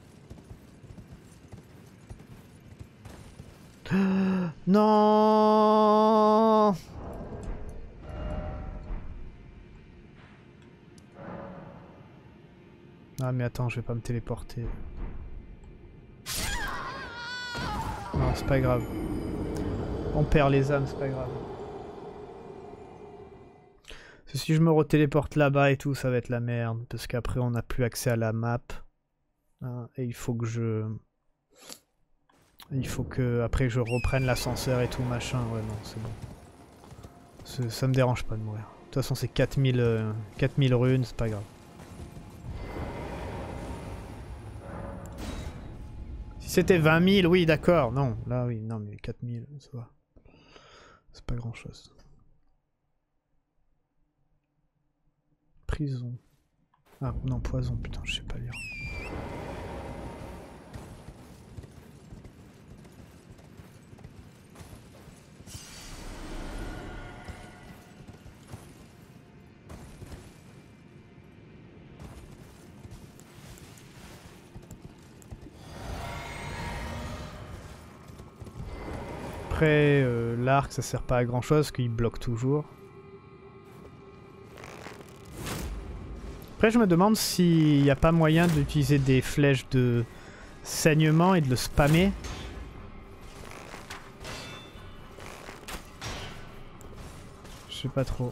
Non. Ah mais attends, je vais pas me téléporter. Non, c'est pas grave. On perd les âmes, c'est pas grave. Si je me retéléporte là-bas et tout, ça va être la merde. Parce qu'après, on n'a plus accès à la map. Et il faut que je... Il faut que après je reprenne l'ascenseur et tout machin. Ouais non c'est bon. Ça me dérange pas de mourir. De toute façon c'est 4000 runes, c'est pas grave. Si c'était 20 000, oui d'accord. Non, là oui, non mais 4000, ça va. C'est pas grand chose. Prison. Ah non, poison, putain, je sais pas lire. Après, l'arc ça sert pas à grand chose, parce qu'il bloque toujours. Après je me demande s'il n'y a pas moyen d'utiliser des flèches de saignement et de le spammer. Je sais pas trop.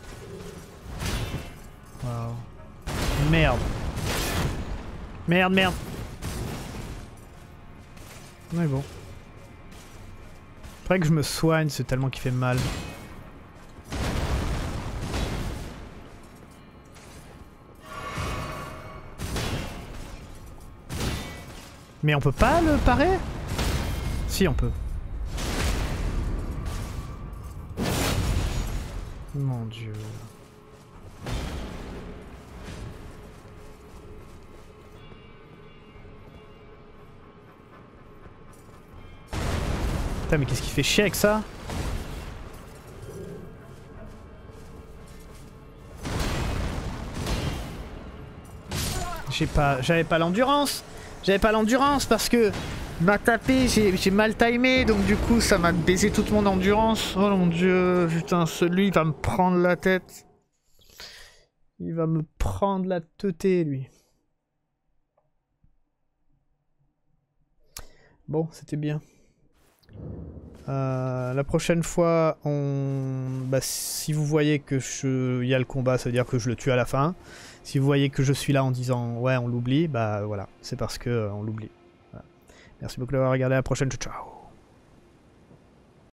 Waouh. Merde. Merde, merde. Mais bon. Faudrait que je me soigne, c'est tellement qu'il fait mal. Mais on peut pas le parer? Si, on peut. Mon dieu. Putain, mais qu'est-ce qu'il fait chier avec ça? J'avais pas l'endurance. J'avais pas l'endurance parce que m'a tapé, j'ai mal timé, donc du coup ça m'a baisé toute mon endurance. Oh mon dieu, putain, celui il va me prendre la tête. Il va me prendre la teuté lui. Bon, c'était bien. La prochaine fois, bah, si vous voyez que y a le combat, ça veut dire que je le tue à la fin. Si vous voyez que je suis là en disant ouais on l'oublie, bah voilà, c'est parce que on l'oublie. Voilà. Merci beaucoup d'avoir regardé, à la prochaine, ciao ciao.